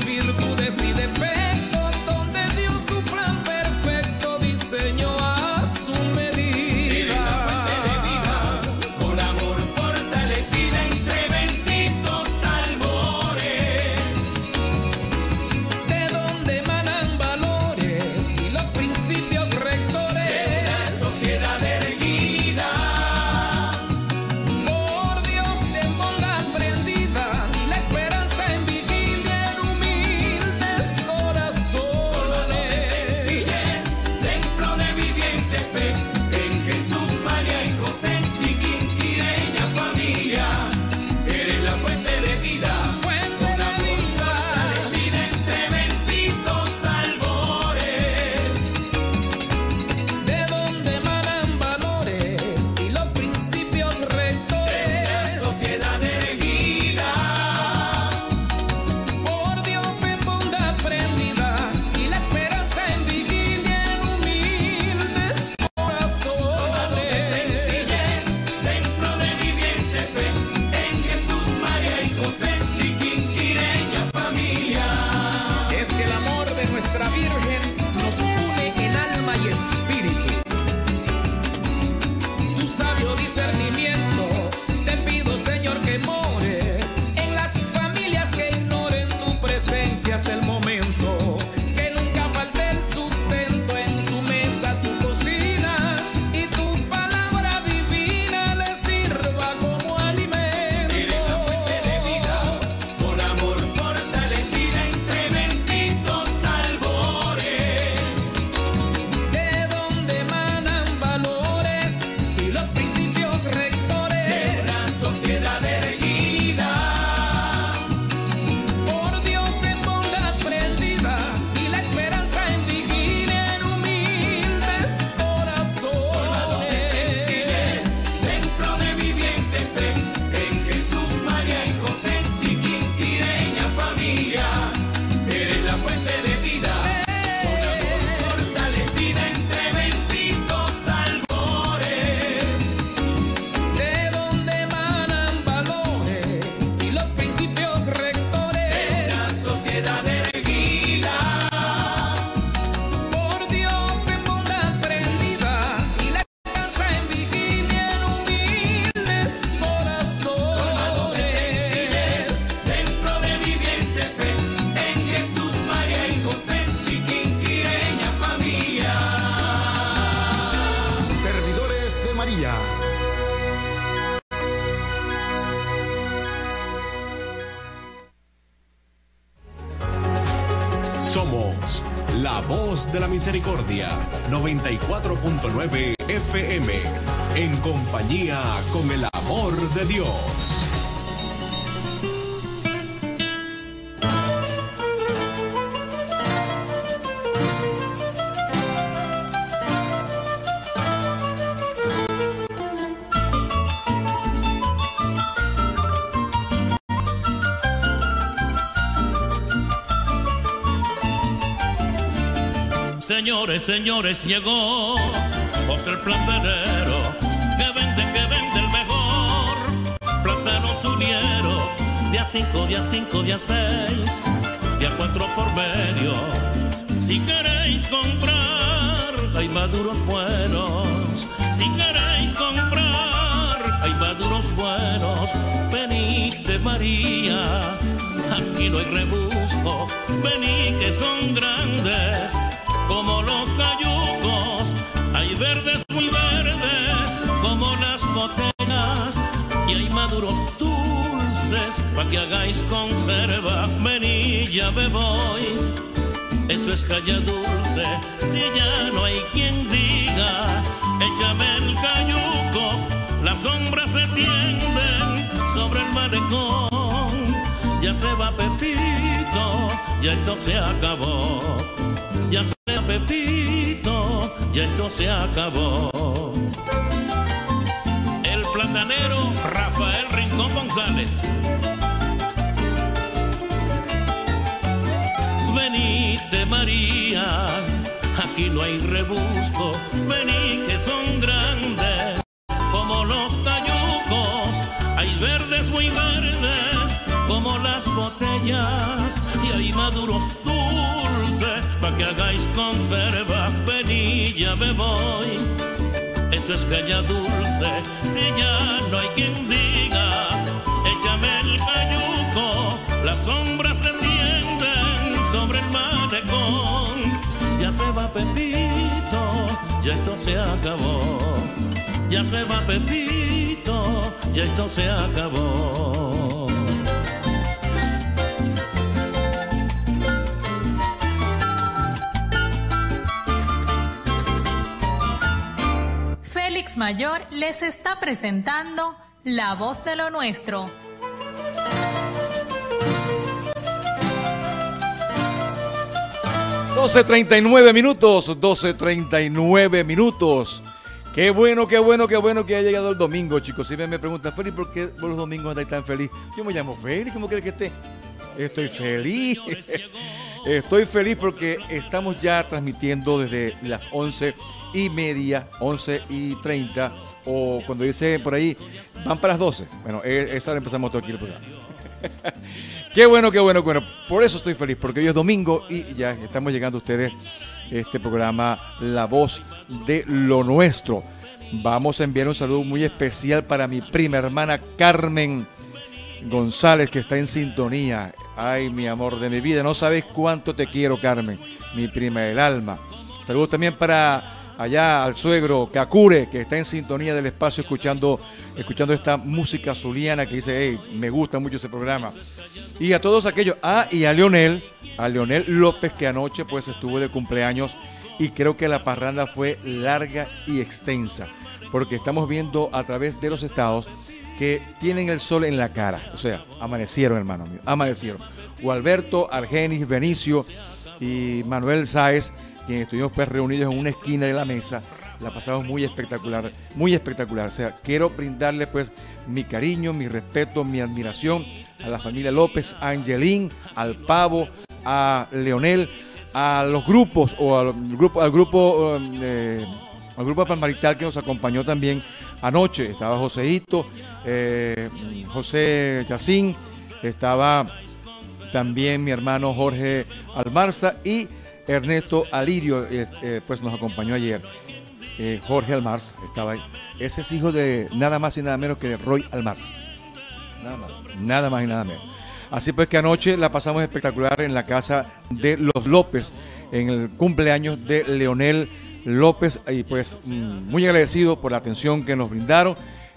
Somos la voz de la misericordia, 94.9 FM, en compañía con el amor de Dios. Señores, señores, llegó José el plantanero, que vende el mejor plátano zuliero, día 5, día 5, día 6, día 4 por medio. Si queréis comprar, hay maduros buenos. Si queréis comprar, hay maduros buenos. Venite María, aquí no hay rebusco. Vení que son grandes como los cayucos, hay verdes muy verdes como las botellas, y hay maduros dulces pa' que hagáis conserva. Vení, ya me voy, esto es caña dulce, si ya no hay quien diga, échame el cayuco, las sombras se tienden sobre el malecón, ya se va Pepito, ya esto se acabó. Ya se va Pepito, ya esto se acabó. El platanero Rafael Rincón González. Venite María, aquí no hay rebusco. Vení que son grandes como los cayucos. Hay verdes muy verdes como las botellas, y hay maduros dulces pa' que hagáis conserva. Vení, ya me voy, esto es caña dulce, si ya no hay quien diga, échame el cayuco, las sombras se tienden sobre el malecón. Ya se va Pepito, ya esto se acabó. Ya se va Pepito, ya esto se acabó. Félix Mayor les está presentando La Voz de lo Nuestro. $12:39, 12:39 minutos. Qué bueno que ha llegado el domingo, chicos. Si me preguntan, Félix, ¿por qué los domingos andáis tan feliz? Yo me llamo Félix, ¿cómo quieres que esté? Estoy feliz. Estoy feliz porque estamos ya transmitiendo desde las 11:30, 11:30, o cuando dice por ahí, van para las 12. Bueno, esa hora empezamos todo aquí el programa. Qué bueno. Por eso estoy feliz, porque hoy es domingo y ya estamos llegando a ustedes este programa La Voz de lo Nuestro. Vamos a enviar un saludo muy especial para mi prima hermana Carmen González, que está en sintonía. Ay, mi amor de mi vida, no sabes cuánto te quiero, Carmen, mi prima del alma. Saludos también para allá al suegro Cacure, que está en sintonía del espacio escuchando esta música zuliana, que dice, hey, me gusta mucho ese programa. Y a todos aquellos, y a Leonel López, que anoche pues estuvo de cumpleaños, y creo que la parranda fue larga y extensa, porque estamos viendo a través de los estados que tienen el sol en la cara, o sea, amanecieron, hermano mío, amanecieron. Gualberto, Argenis, Benicio y Manuel Sáez, quienes estuvimos pues reunidos en una esquina de la mesa, la pasamos muy espectacular, muy espectacular. O sea, quiero brindarle pues mi cariño, mi respeto, mi admiración a la familia López, a Angelín, al Pavo, a Leonel, a los grupos, o al grupo Palmarital, que nos acompañó también anoche. Estaba Joseito, José Yacín, estaba también mi hermano Jorge Almarza y Ernesto Alirio, pues nos acompañó ayer. Jorge Almarza estaba ahí. Ese es hijo de nada más y nada menos que de Roy Almarza. Nada más y nada menos. Así pues que anoche la pasamos espectacular en la casa de los López, en el cumpleaños de Leonel López, y pues muy agradecido por la atención que nos brindaron.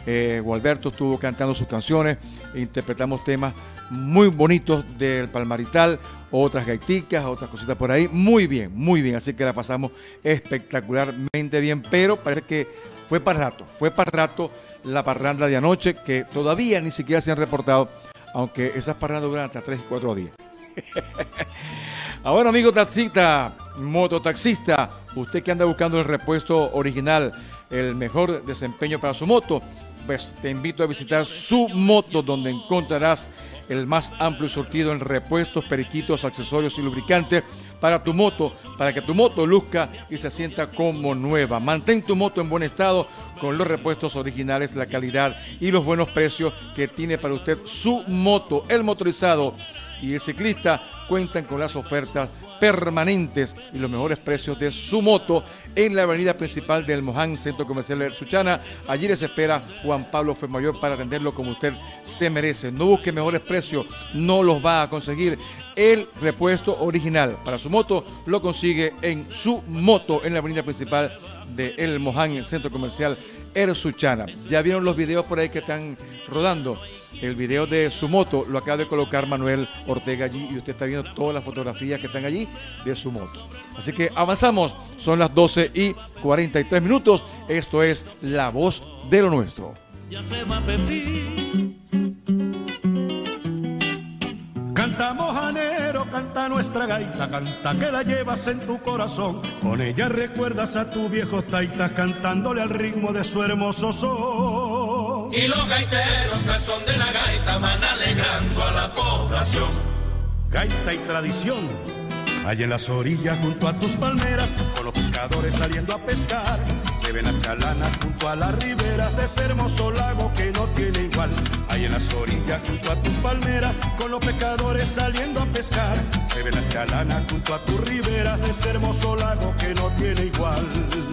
Gualberto estuvo cantando sus canciones, interpretamos temas muy bonitos del Palmarital, otras gaiticas, otras cositas por ahí, muy bien, así que la pasamos espectacularmente bien, pero parece que fue para rato la parranda de anoche, que todavía ni siquiera se han reportado, aunque esas parrandas duran hasta 3 y 4 días. Ahora, amigo taxista, mototaxista, usted que anda buscando el repuesto original, el mejor desempeño para su moto, pues te invito a visitar Su Moto, donde encontrarás el más amplio surtido en repuestos, periquitos, accesorios y lubricantes para tu moto, para que tu moto luzca y se sienta como nueva. Mantén tu moto en buen estado con los repuestos originales, la calidad y los buenos precios que tiene para usted Su Moto. El motorizado y el ciclista cuentan con las ofertas permanentes y los mejores precios de Su Moto en la avenida principal del Moján, Centro Comercial de Suchana. Allí les espera Juan Pablo Fuenmayor para atenderlo como usted se merece. No busque mejores precios, no los va a conseguir. El repuesto original para su moto lo consigue en Su Moto, en la avenida principal de El Moján, el Centro Comercial Ersuchana. Ya vieron los videos por ahí que están rodando. El video de Su Moto lo acaba de colocar Manuel Ortega allí y usted está viendo todas las fotografías que están allí de Su Moto. Así que avanzamos, son las 12:43. Esto es La Voz de lo Nuestro. Ya se va a pedir. Canta mojanero, canta nuestra gaita, canta que la llevas en tu corazón. Con ella recuerdas a tu viejo taita cantándole al ritmo de su hermoso son. Y los gaiteros al son de la gaita van alegrando a la población. Gaita y tradición, allá en las orillas junto a tus palmeras, con los pescadores saliendo a pescar. Se ven las chalanas junto a las riberas de ese hermoso lago que no tiene igual. Ahí en las orillas junto a tus palmeras, con los pescadores saliendo a pescar. Se ven las chalanas junto a tus riberas de ese hermoso lago que no tiene igual.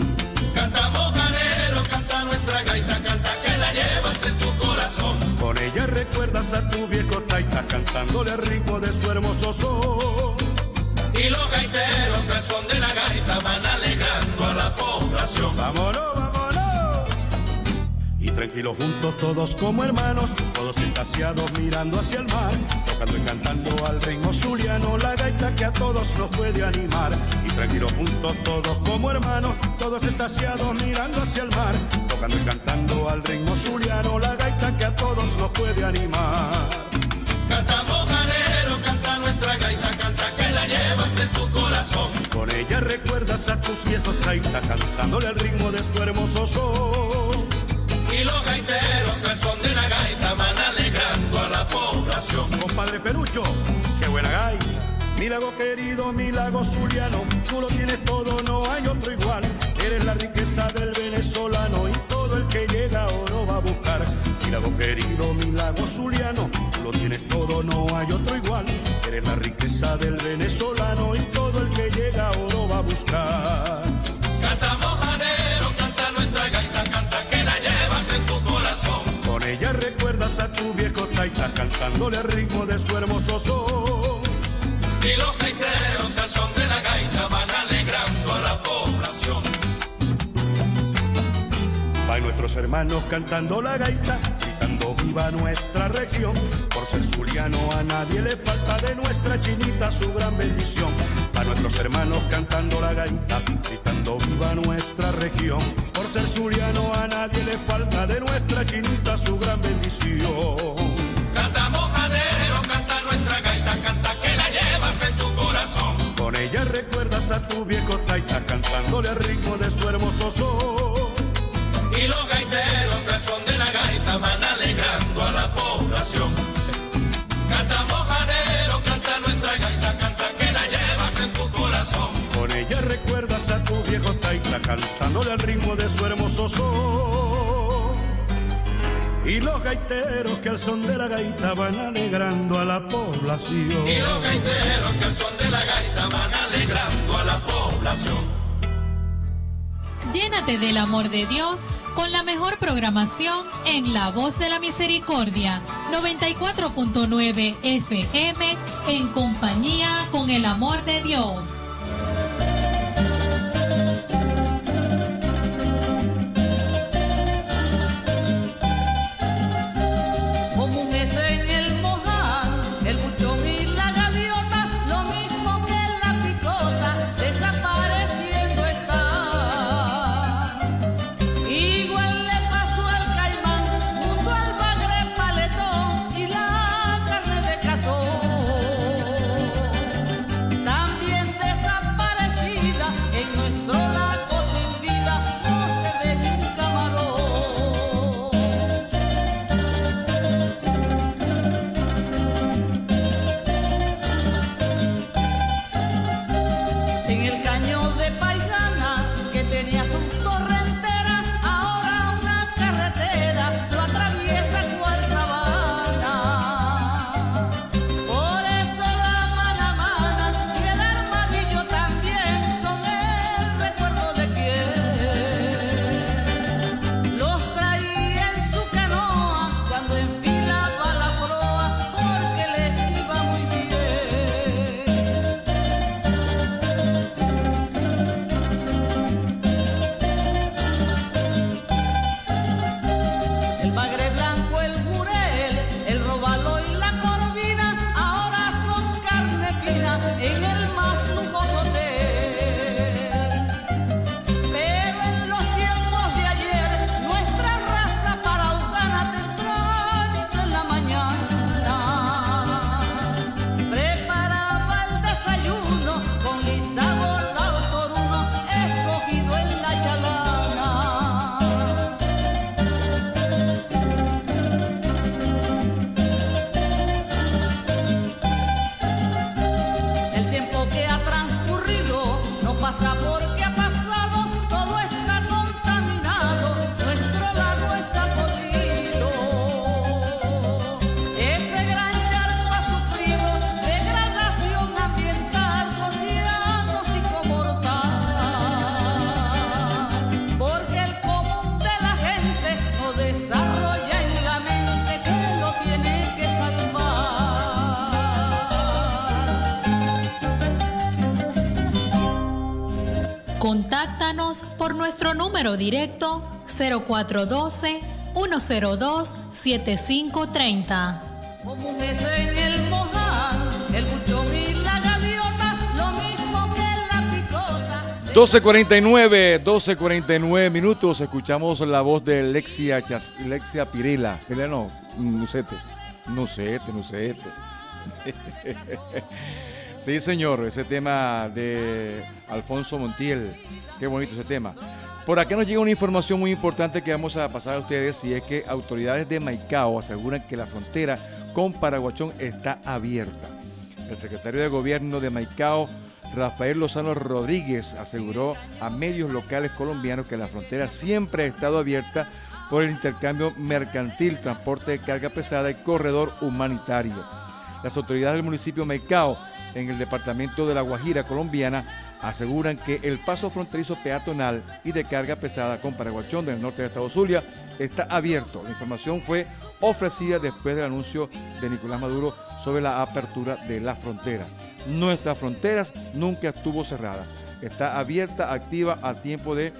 Canta mojanero, canta nuestra gaita, canta que la llevas en tu corazón. Con ella recuerdas a tu viejo taita cantándole al ritmo de su hermoso son. Y los gaiteros al son de la gaita van alegrando a la población. ¡Vámonos, vámonos! Y tranquilos juntos todos como hermanos, todos extasiados mirando hacia el mar, tocando y cantando al ritmo zuliano, la gaita que a todos nos puede animar. Y tranquilos juntos todos como hermanos, todos extasiados mirando hacia el mar, tocando y cantando al ritmo zuliano, la gaita que a todos nos puede animar. Canta mojanero, canta nuestra gaita, canta que la llevas en tu corazón. Con ella recuerdas a tus viejos taitas cantándole al ritmo de su hermoso son. Y los gaiteros al son de la gaita van alegrando a la población. Compadre Perucho, qué buena gaita. Mi lago querido, mi lago zuliano, tú lo tienes todo, no hay otro igual. Eres la riqueza del venezolano y todo el que llega oro va a buscar. Mi lago querido, mi lago zuliano, tú lo tienes todo, no hay otro igual. Eres la riqueza del venezolano y todo el que llega oro va a buscar. Canta mojanero, canta nuestra gaita, canta que la llevas en tu corazón. Con ella recuerdas a tu viejo taita cantándole al ritmo de su hermoso son. Y los gaiteros al son de la gaita van alegrando a la población. Van nuestros hermanos cantando la gaita, gritando viva nuestra región. Por ser zuliano a nadie le falta, de nuestra chinita su gran bendición. Van nuestros hermanos cantando la gaita, gritando viva nuestra región. Por ser zuliano a nadie le falta, de nuestra chinita su gran bendición. Canta mojanero, canta nuestra gaita, canta que la llevas en tu corazón. Con ella recuerdas a tu viejo taita cantándole al ritmo de su hermoso son. Y los gaiteros al son de la gaita van alegrando a la población. Canta mojanero, canta nuestra gaita, canta que la llevas en tu corazón. Con ella recuerdas a tu viejo taita cantándole al ritmo de su hermoso son. Y los gaiteros que al son de la gaita van alegrando a la población. Y los gaiteros que al son de la gaita van alegrando a la población. Llénate del amor de Dios con la mejor programación en La Voz de la Misericordia, 94.9 FM, en compañía con el amor de Dios. el bagre blanco, el jurel, el robalo y la corvina, ahora son carne fina en el más lujoso hotel. Pero en los tiempos de ayer, nuestra raza paraugana tempranito en la mañana preparaba el desayuno con lisa bordado por uno escogido en la chalana. El tiempo que ha transcurrido no pasa porque ha pasado, todo está contaminado, nuestro lago está podrido. Ese gran charco ha sufrido degradación ambiental con diagnóstico mortal, porque el común de la gente no desarrolla en la mente que lo tiene que salvar. Contáctanos por nuestro número directo 0412-102-7530. Comunes en el moján, el buchón y la gaviota, lo mismo que la picota. 12:49 minutos. Escuchamos la voz de Lexia Pirela. No, Nucete. Sí, señor, ese tema de Alfonso Montiel. Qué bonito ese tema. Por acá nos llega una información muy importante que vamos a pasar a ustedes, y es que autoridades de Maicao aseguran que la frontera con Paraguachón está abierta. El secretario de Gobierno de Maicao, Rafael Lozano Rodríguez, aseguró a medios locales colombianos que la frontera siempre ha estado abierta por el intercambio mercantil, transporte de carga pesada y corredor humanitario. Las autoridades del municipio de Maicao, en el departamento de La Guajira colombiana, aseguran que el paso fronterizo peatonal y de carga pesada con Paraguachón del norte del estado Zulia está abierto. La información fue ofrecida después del anuncio de Nicolás Maduro sobre la apertura de la frontera. Nuestras fronteras nunca estuvo cerrada. Está abierta, activa en tiempo de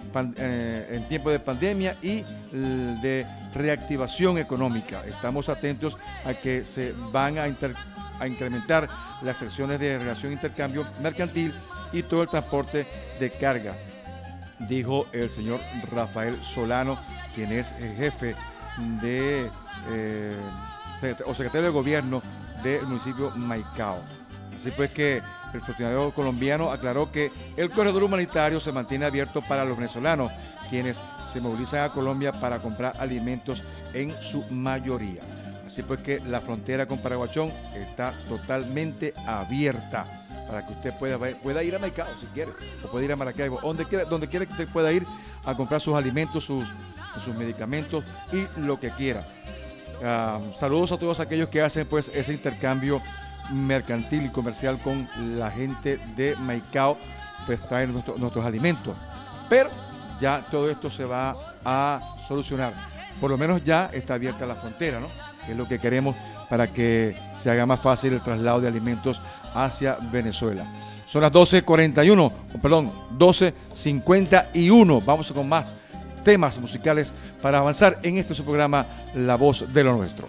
pandemia y de reactivación económica. Estamos atentos a que se van a incrementar las secciones de relación e intercambio mercantil y todo el transporte de carga, dijo el señor Rafael Solano, quien es el jefe de secretario de Gobierno del municipio Maicao. Así pues que el funcionario colombiano aclaró que el corredor humanitario se mantiene abierto para los venezolanos, quienes se movilizan a Colombia para comprar alimentos en su mayoría. Así pues que la frontera con Paraguachón está totalmente abierta para que usted pueda ir a Maicao si quiere, o puede ir a Maracaibo, donde quiera que usted pueda ir a comprar sus alimentos, sus medicamentos y lo que quiera. Saludos a todos aquellos que hacen pues ese intercambio mercantil y comercial con la gente de Maicao, pues traen nuestros alimentos. Pero ya todo esto se va a solucionar. Por lo menos ya está abierta la frontera, ¿no? Que es lo que queremos para que se haga más fácil el traslado de alimentos hacia Venezuela. Son las 12:51. Vamos con más temas musicales para avanzar en este su programa La Voz de lo Nuestro.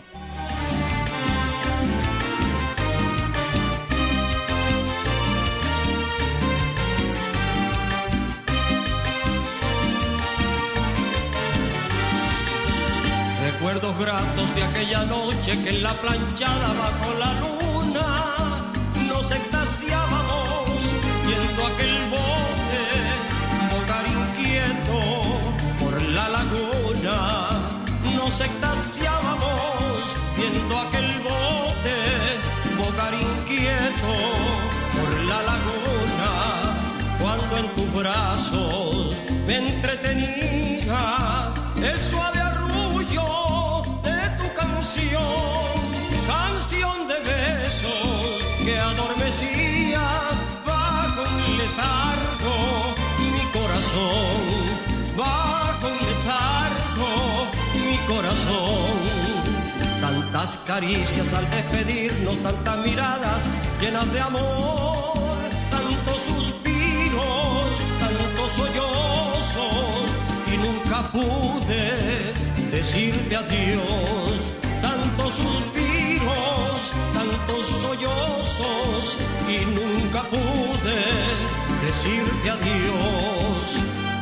Recuerdos gratos de aquella noche que en la planchada bajo la luna nos extasiábamos viendo aquel bote bogar inquieto por la laguna. Nos extasiábamos viendo aquel bote bogar inquieto por la laguna, cuando en tus brazos me entretenía el suave arrullo de tu canción de besos que adormecía bajo un letargo mi corazón, bajo un letargo mi corazón. Tantas caricias al despedirnos, tantas miradas llenas de amor, tantos suspiros, tantos sollozos, y nunca pude decirte adiós, tantos suspiros, tantos sollozos y nunca pude decirte adiós.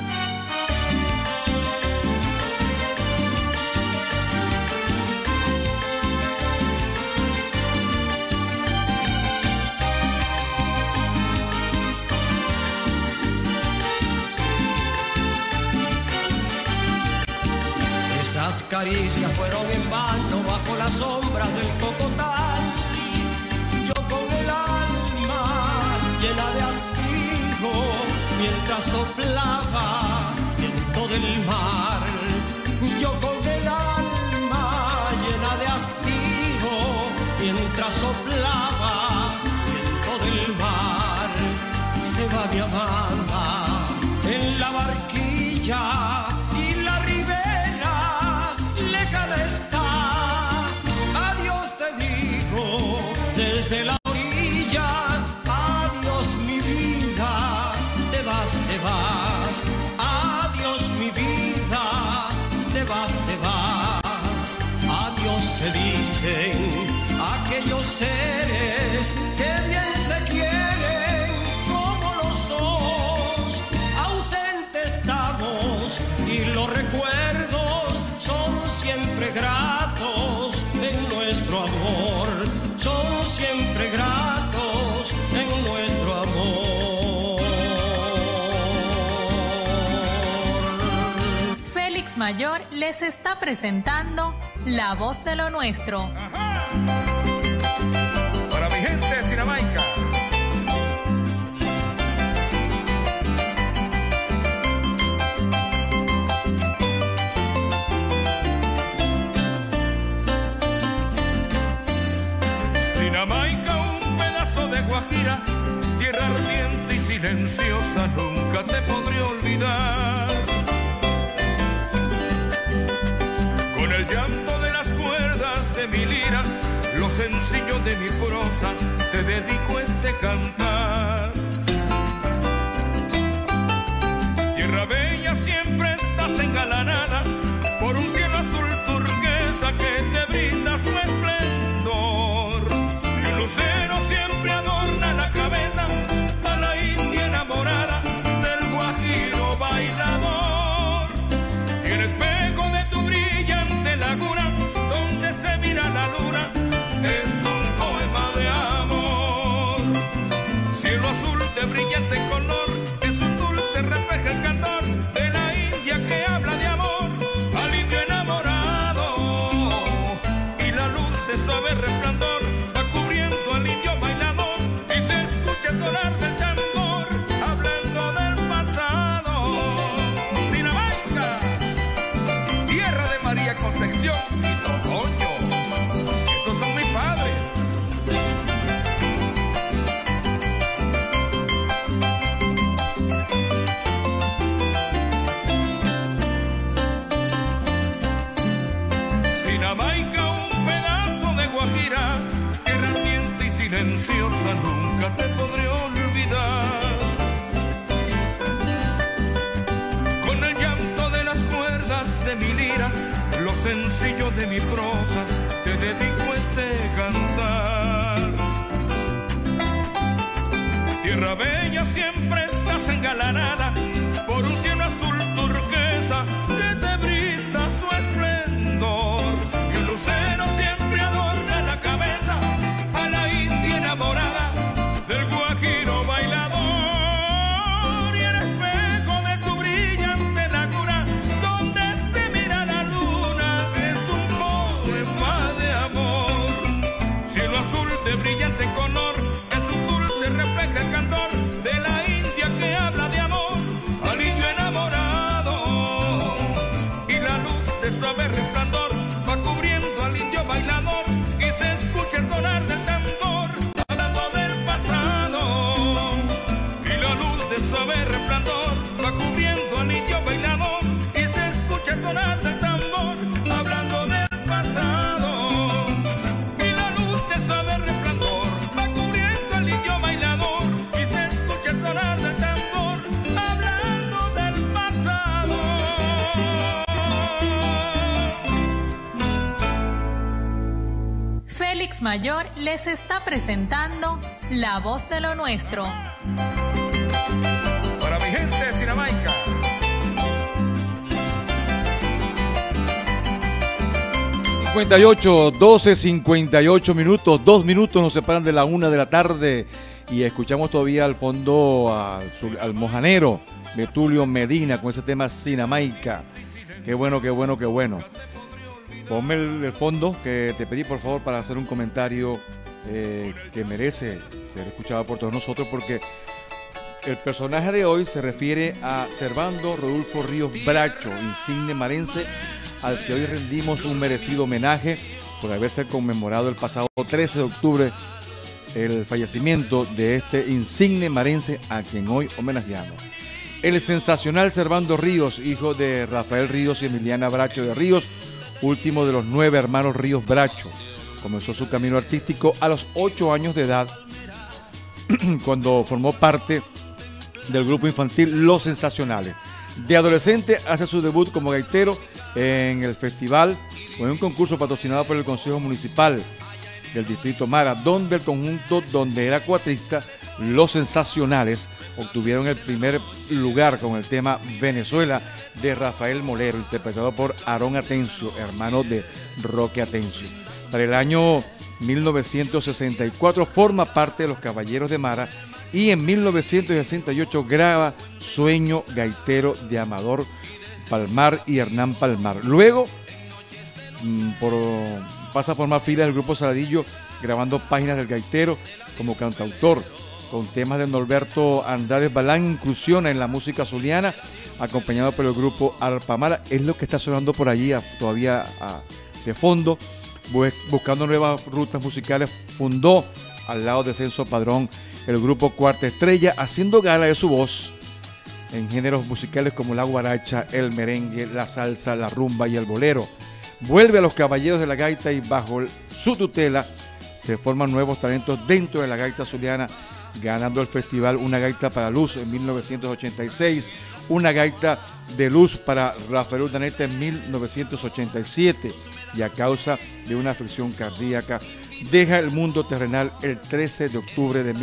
Esas caricias fueron en vano bajo las sombras del cocotán. Yo con el alma llena de hastío, mientras soplaba viento del mar. Yo con el alma llena de hastío, mientras soplaba viento del mar. Se va mi amada en la barquilla y la ribera lejana está. Adiós te digo desde la orilla, adiós mi vida, te vas, te vas. Adiós mi vida, te vas, te vas. Adiós se dicen aquellos seres que bien se quieren como los dos. Ausentes estamos y los recuerdos son siempre gratos en nuestro amor. Son siempre gratos en nuestro amor. Félix Mayor les está presentando La Voz de lo Nuestro. Ajá. Para mi gente de Sinamaica. Sinamaica, un pedazo de Guajira, tierra ardiente y silenciosa, nunca te podré olvidar. Con el llanto de las cuerdas de mi lira, lo sencillo de mi prosa, te dedico este cantar. Tierra bella, siempre estás engalanada por un cielo azul turquesa que te brinda su esplendor. Y un lucero siempre adorna la cabeza a la india enamorada del guajiro bailador. Y el espejo de tu brillante laguna, donde se mira la luna, es un poema de amor. Cielo azul de brillante color, es un dulce refleja el candor de la india que habla de amor al indio enamorado. Y la luz de suave resplandor va cubriendo al indio bailador y se escucha el sonar del tambor hablando del pasado. Sinamaica, tierra de María Concepción y Totoño, estos son mis padres. Sinamaica, un pedazo de Guajira, tierra ardiente y silenciosa, nunca te podré olvidar. Con el llanto de las cuerdas de mi lira, lo sencillo de mi prosa, te dedico este cantar. Tierra bella, siempre estás engalanada por un cielo azul turquesa que te brinda su esplendor. Y un lucero siempre adorna la cabeza a la india enamorada del guajiro bailador. Y el espejo de tu brillante laguna, donde se mira la luna, es un poema de amor. Cielo azul de brillante color, es un dulce refleja el candor de la india que habla de amor al indio enamorado. Y la luz de suave resplandor va cubriendo al indio bailador y se escucha el sonar del tambor hablando del pasado. Y la luz de suave resplandor va cubriendo al indio bailador y se escucha el sonar del tambor hablando del pasado. Y la luz de suave resplandor va cubriendo al indio bailador y se escucha el sonar del tambor hablando del pasado. Félix Mayor les está presentando La Voz de lo Nuestro. Para mi gente de Sinamaica. $58 minutos, 2 minutos nos separan de la 1 de la tarde y escuchamos todavía al fondo al mojanero Betulio Medina con ese tema Sinamaica. Qué bueno, qué bueno, qué bueno. Ponme el fondo que te pedí por favor para hacer un comentario que merece ser escuchado por todos nosotros, porque el personaje de hoy se refiere a Servando Rodolfo Ríos Bracho, insigne marense, al que hoy rendimos un merecido homenaje por haberse conmemorado el pasado 13 de octubre el fallecimiento de este insigne marense a quien hoy homenajeamos. El sensacional Servando Ríos, hijo de Rafael Ríos y Emiliana Bracho de Ríos, último de los 9 hermanos Ríos Bracho, comenzó su camino artístico a los 8 años de edad, cuando formó parte del grupo infantil Los Sensacionales. De adolescente hace su debut como gaitero en el festival o en un concurso patrocinado por el Consejo Municipal del Distrito Mara, donde el conjunto donde era cuatrista, Los Sensacionales, obtuvieron el primer lugar con el tema Venezuela de Rafael Molero, interpretado por Aarón Atencio, hermano de Roque Atencio. Para el año 1964 forma parte de los Caballeros de Mara y en 1968 graba Sueño Gaitero de Amador Palmar y Hernán Palmar. Luego pasa a formar fila del grupo Saladillo, grabando Páginas del Gaitero como cantautor, con temas de Norberto Andrade Balán, incursiona en la música zuliana, acompañado por el grupo Alpamara. Es lo que está sonando por allí todavía de fondo. Buscando nuevas rutas musicales, fundó al lado de Censo Padrón el grupo Cuarta Estrella, haciendo gala de su voz en géneros musicales como la guaracha, el merengue, la salsa, la rumba y el bolero. Vuelve a los Caballeros de la Gaita y bajo su tutela se forman nuevos talentos dentro de la gaita zuliana, ganando el festival Una Gaita para Luz en 1986, Una Gaita de Luz para Rafael Urdaneta en 1987, y a causa de una afección cardíaca deja el mundo terrenal el 13 de octubre de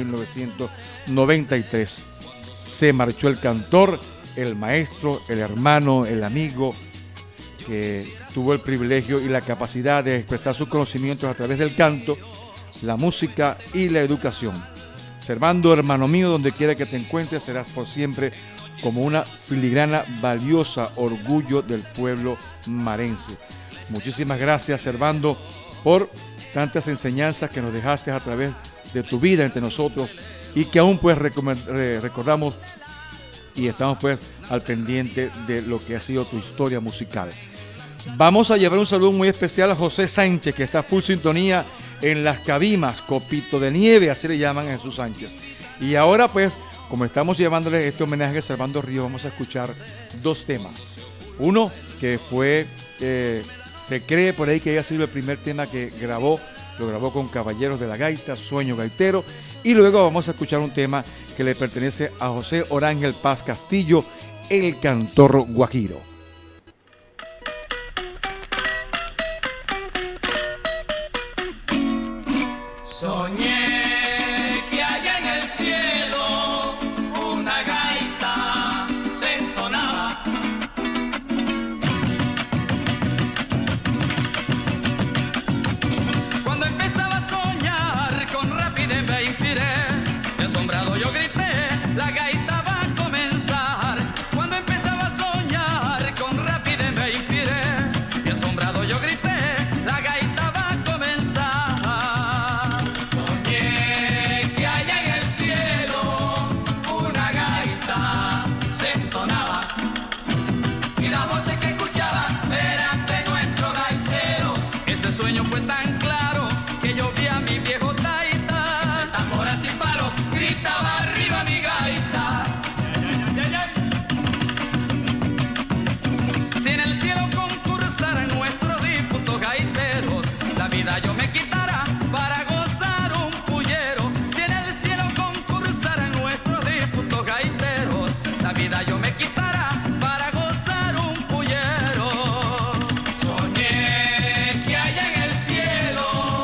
1993. Se marchó el cantor, el maestro, el hermano, el amigo, que tuvo el privilegio y la capacidad de expresar sus conocimientos a través del canto, la música y la educación. Servando, hermano mío, donde quiera que te encuentres, serás por siempre como una filigrana valiosa, orgullo del pueblo marense. Muchísimas gracias, Servando, por tantas enseñanzas que nos dejaste a través de tu vida entre nosotros y que aún pues recordamos y estamos pues al pendiente de lo que ha sido tu historia musical. Vamos a llevar un saludo muy especial a José Sánchez, que está full sintonía en Las Cabimas, Copito de Nieve, así le llaman a Jesús Sánchez. Y ahora pues, como estamos llevándole este homenaje a Servando Ríos, vamos a escuchar 2 temas. Uno que fue, se cree por ahí que haya sido el primer tema que grabó, lo grabó con Caballeros de la Gaita, Sueño Gaitero, y luego vamos a escuchar un tema que le pertenece a José Orángel Paz Castillo, El Cantor Guajiro. Soñé que allá en el cielo una gaita se entonaba. Cuando empezaba a soñar con rapidez me inspiré, y asombrado yo grité, la gaita va a comenzar. Cuando empezaba a soñar con rapidez me inspiré, y asombrado yo grité, la gaita va a comenzar. Que allá en el cielo una gaita se entonaba y las voces que escuchaba eran de nuestro gaitero. Ese sueño fue tan claro que yo vi a mi viejo taita, de tambores y palos gritaba arriba mi gaita. Si en el cielo concursaran nuestros difuntos gaiteros, la vida yo me quitara para gozar un pullero. Si en el cielo concursaran nuestros difuntos gaiteros, la vida yo me quitara para gozar un pullero. Soñé que allá en el cielo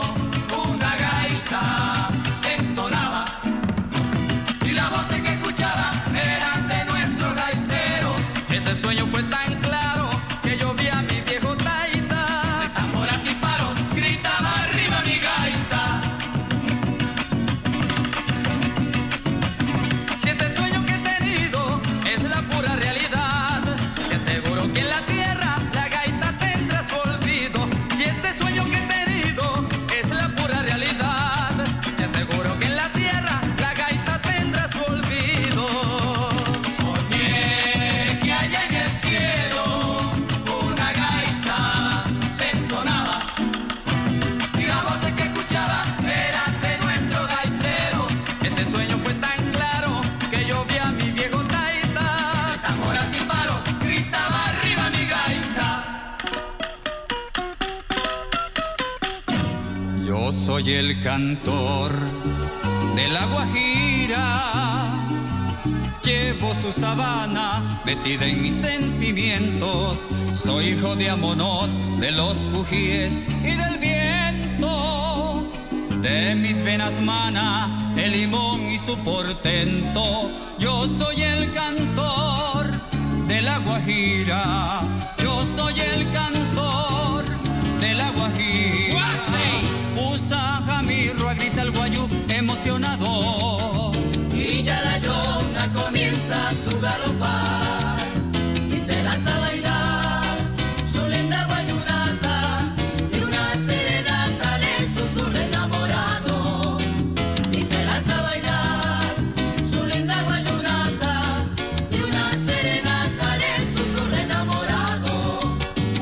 Yo soy el cantor de la Guajira, llevo su sabana metida en mis sentimientos. Soy hijo de Amonot, de los Cujíes y del viento. De mis venas mana el limón y su portento. Yo soy el cantor de la Guajira. Yo soy el cantor de la Guajira. Usa Jamirro, grita el guayú emocionado. Y ya la yonga comienza su galopar y se lanza a bailar su linda guayunata, y una serenata le susurra enamorado. Y se lanza a bailar su linda guayunata, y una serenata le susurra enamorado.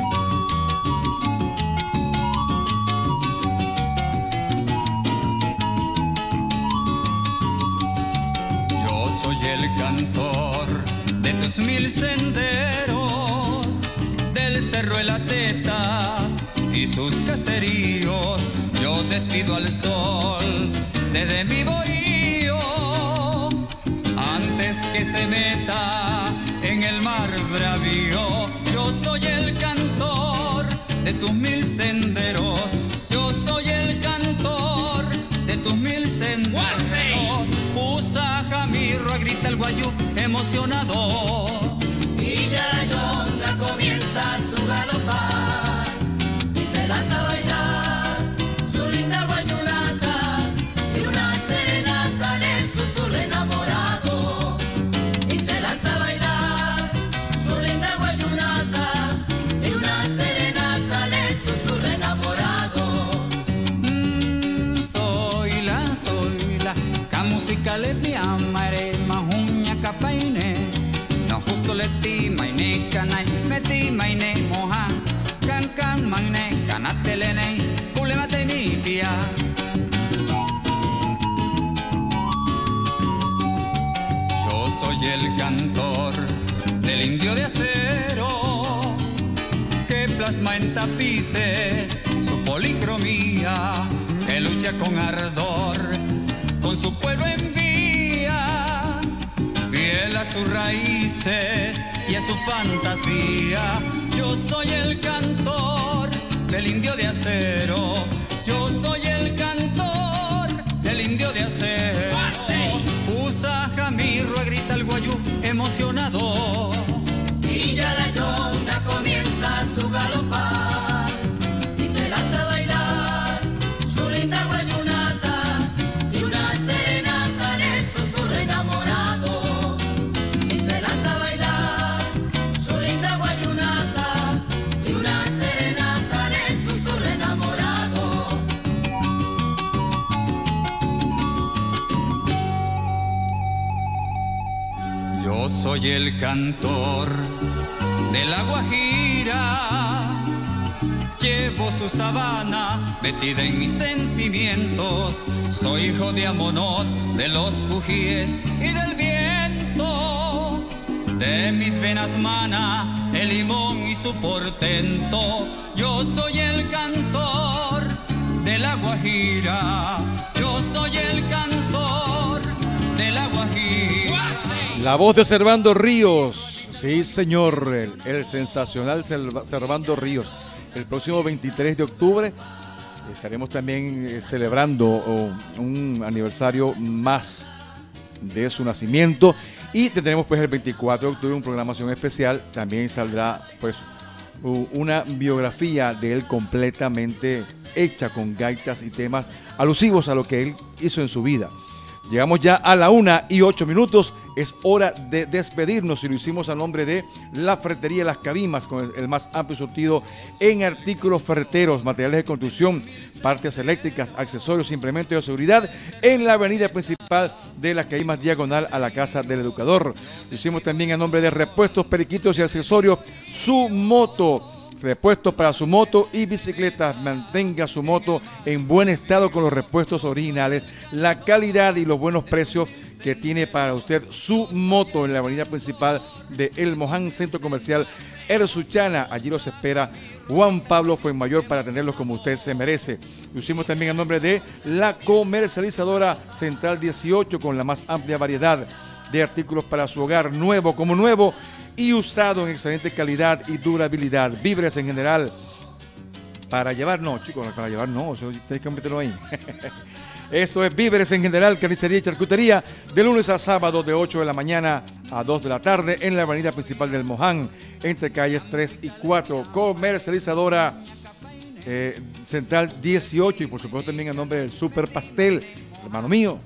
Yo soy el cantor de tus 1000 senderos, del cerro de la Teta y sus caseríos. Yo despido al sol desde mi bohío antes que se meta en el mar bravío. Yo soy el cantor de tus 1000 senderos. Yo soy el cantor de tus 1000 senderos. Usa Jamirro, grita el guayú emocionado. Y ya la yonga comienza su galopar y se lanza a bailar su linda guayunata, y una serenata le susurra enamorado. Y se lanza a bailar su linda guayunata, y una serenata le susurra enamorado. Soy la música le piamare mahuña capaine. No justo le ti maine canay meti maine moja can maine canatelene pule mate mi pia. Yo soy el cantor del indio de acero que plasma en tapices su policromía, que lucha con ardor con su pueblo envía, fiel a sus raíces y a su fantasía. Yo soy el cantor del indio de acero. Yo soy el cantor del indio de acero. Usa Jamirro, grita el guayú emocionado. Y ya la yonga comienza su galopar y se lanza a bailar su linda guayunata, y una serenata le susurra enamorado. Y se lanza a bailar su linda guayunata, y una serenata le susurra enamorado. Yo soy el cantor de la Guajira, llevo su sabana metida en mis sentimientos. Soy hijo de Amonot, de los Cujíes y del viento. De mis venas mana el limón y su portento. Yo soy el cantor de la Guajira. Yo soy el cantor de la Guajira. La voz de Servando Ríos. Sí, señor, el sensacional Servando Ríos. El próximo 23 de octubre estaremos también celebrando un aniversario más de su nacimiento, y tendremos pues el 24 de octubre una programación especial. También saldrá pues una biografía de él completamente hecha con gaitas y temas alusivos a lo que él hizo en su vida. Llegamos ya a la 1:08. Es hora de despedirnos, y lo hicimos a nombre de la Ferretería Las Cabimas, con el más amplio surtido en artículos ferreteros, materiales de construcción, partes eléctricas, accesorios, implementos de seguridad, en la avenida principal de Las Cabimas, diagonal a la Casa del Educador. Lo hicimos también a nombre de Repuestos, Periquitos y Accesorios Su Moto. Repuestos para su moto y bicicletas. Mantenga su moto en buen estado con los repuestos originales, la calidad y los buenos precios que tiene para usted Su Moto, en la avenida principal de El Moján, Centro Comercial Ersuchana. Allí los espera Juan Pablo Fuenmayor para atenderlos como usted se merece. Lo hicimos también a nombre de la comercializadora Central 18 con la más amplia variedad de artículos para su hogar, nuevo como nuevo y usado en excelente calidad y durabilidad. Víveres en general. Para llevar, no, chicos, para llevar no, eso tienes que meterlo ahí. Esto es víveres en general, carnicería y charcutería, de lunes a sábado de 8 de la mañana a 2 de la tarde en la avenida principal del Moján, entre calles 3 y 4. Comercializadora Central 18 y por supuesto también a nombre del Super Pastel, hermano mío.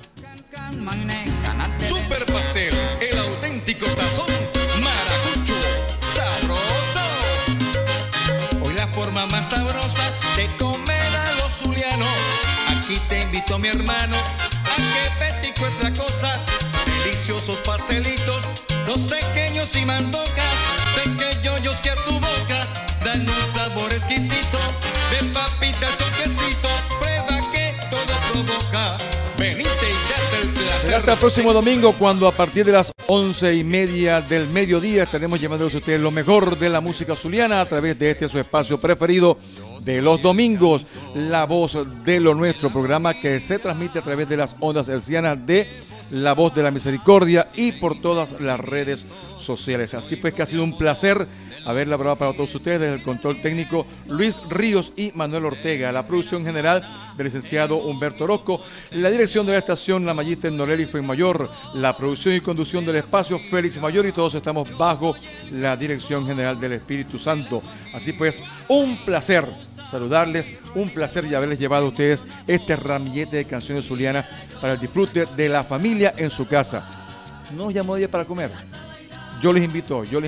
Super Pastel, el auténtico sazón maracucho, sabroso. Hoy la forma más sabrosa de comer a los zulianos. Aquí te invito, mi hermano, a que petico es la cosa. Deliciosos pastelitos, los pequeños y mandocas, pequeños que a tu boca dan un sabor exquisito. De papita toquecito, prueba que todo provoca. Venite y date el placer. Hasta el próximo domingo, cuando a partir de las 11:30 del mediodía estaremos llevándoles a ustedes lo mejor de la música zuliana a través de este su espacio preferido de los domingos, La Voz de lo Nuestro, programa que se transmite a través de las ondas hercianas de La Voz de la Misericordia y por todas las redes sociales. Así pues que ha sido un placer haberla grabado para todos ustedes desde el control técnico Luis Ríos y Manuel Ortega, la producción general del licenciado Humberto Orozco, la dirección de la estación La Magíster Noreli Fuenmayor, la producción y conducción del espacio Félix Mayor y todos estamos bajo la dirección general del Espíritu Santo. Así pues, un placer saludarles, un placer y haberles llevado a ustedes este ramillete de canciones zulianas para el disfrute de la familia en su casa. No nos llamó día para comer. Yo les invito hoy.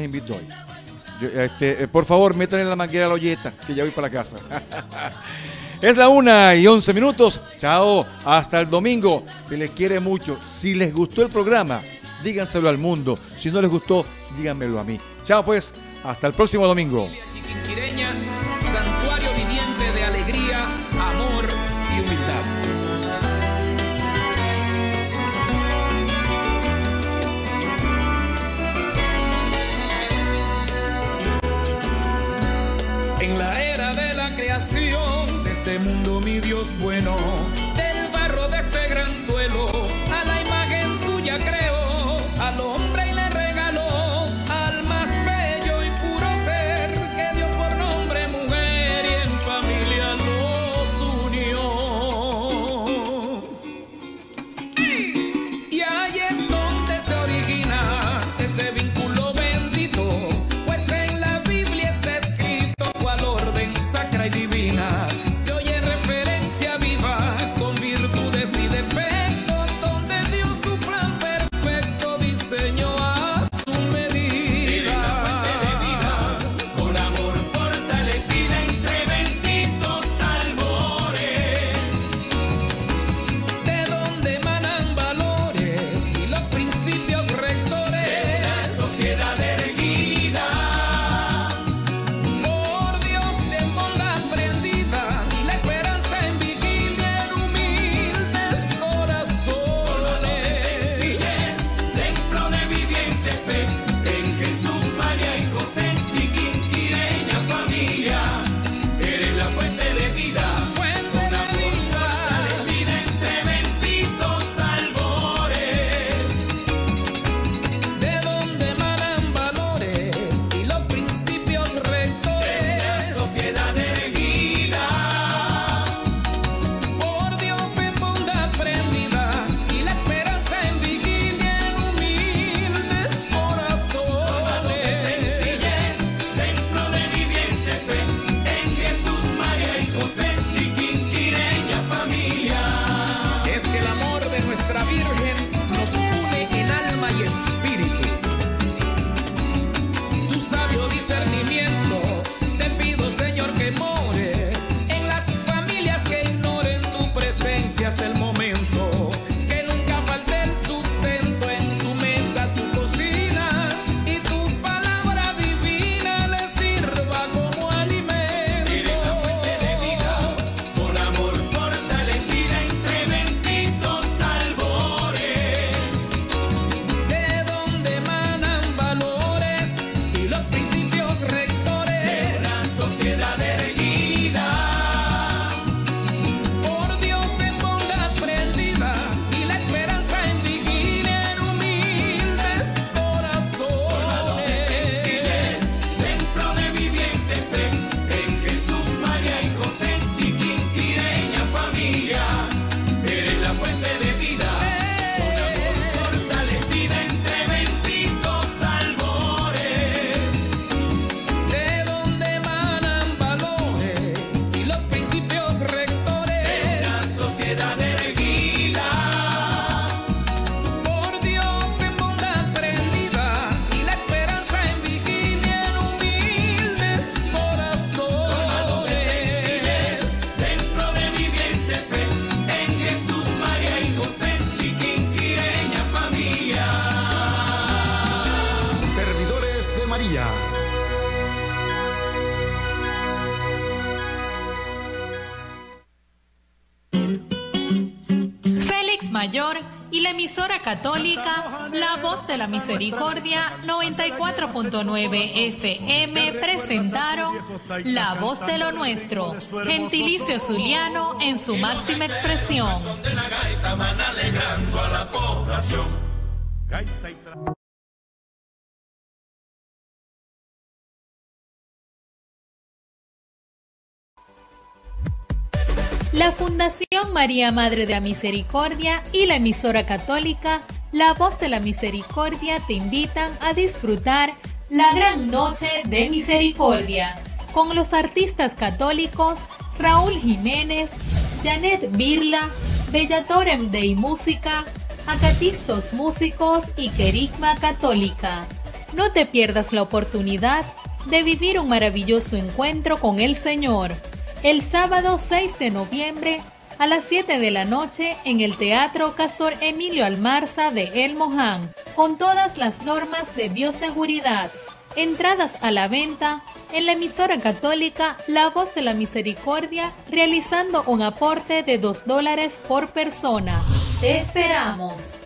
Por favor, metan en la manguera la olleta, que ya voy para la casa. Es la 1:11. Chao, hasta el domingo. Se les quiere mucho. Si les gustó el programa, díganselo al mundo. Si no les gustó, díganmelo a mí. Chao pues, hasta el próximo domingo. Chiquinquireña, santuario viviente de alegría, amor y humildad. En la era de la creación de este mundo, mi Dios bueno, del barro de este gran suelo, a la imagen suya creó, al hombre y le regaló al más bello y puro ser que dio por nombre mujer y en familia los unió. Y ahí es donde se origina ese vínculo bendito, pues en la Biblia está escrito cual orden sacra y divina, que hoy es referencia viva con virtudes y defectos, donde Dios su plan perfecto Mayor y la emisora católica La Voz de la Misericordia 94.9 FM presentaron La Voz de lo Nuestro, gentilicio zuliano en su máxima expresión. La Fundación María Madre de la Misericordia y la emisora católica La Voz de la Misericordia te invitan a disfrutar la Gran Noche de Misericordia con los artistas católicos Raúl Jiménez, Janet Birla, Bellatorem Dei Música, Acatistos Músicos y Querigma Católica. No te pierdas la oportunidad de vivir un maravilloso encuentro con el Señor. El sábado 6 de noviembre a las 7 de la noche en el Teatro Castor Emilio Almarza de El Moján, con todas las normas de bioseguridad. Entradas a la venta en la emisora católica La Voz de la Misericordia, realizando un aporte de $2 por persona. ¡Te esperamos!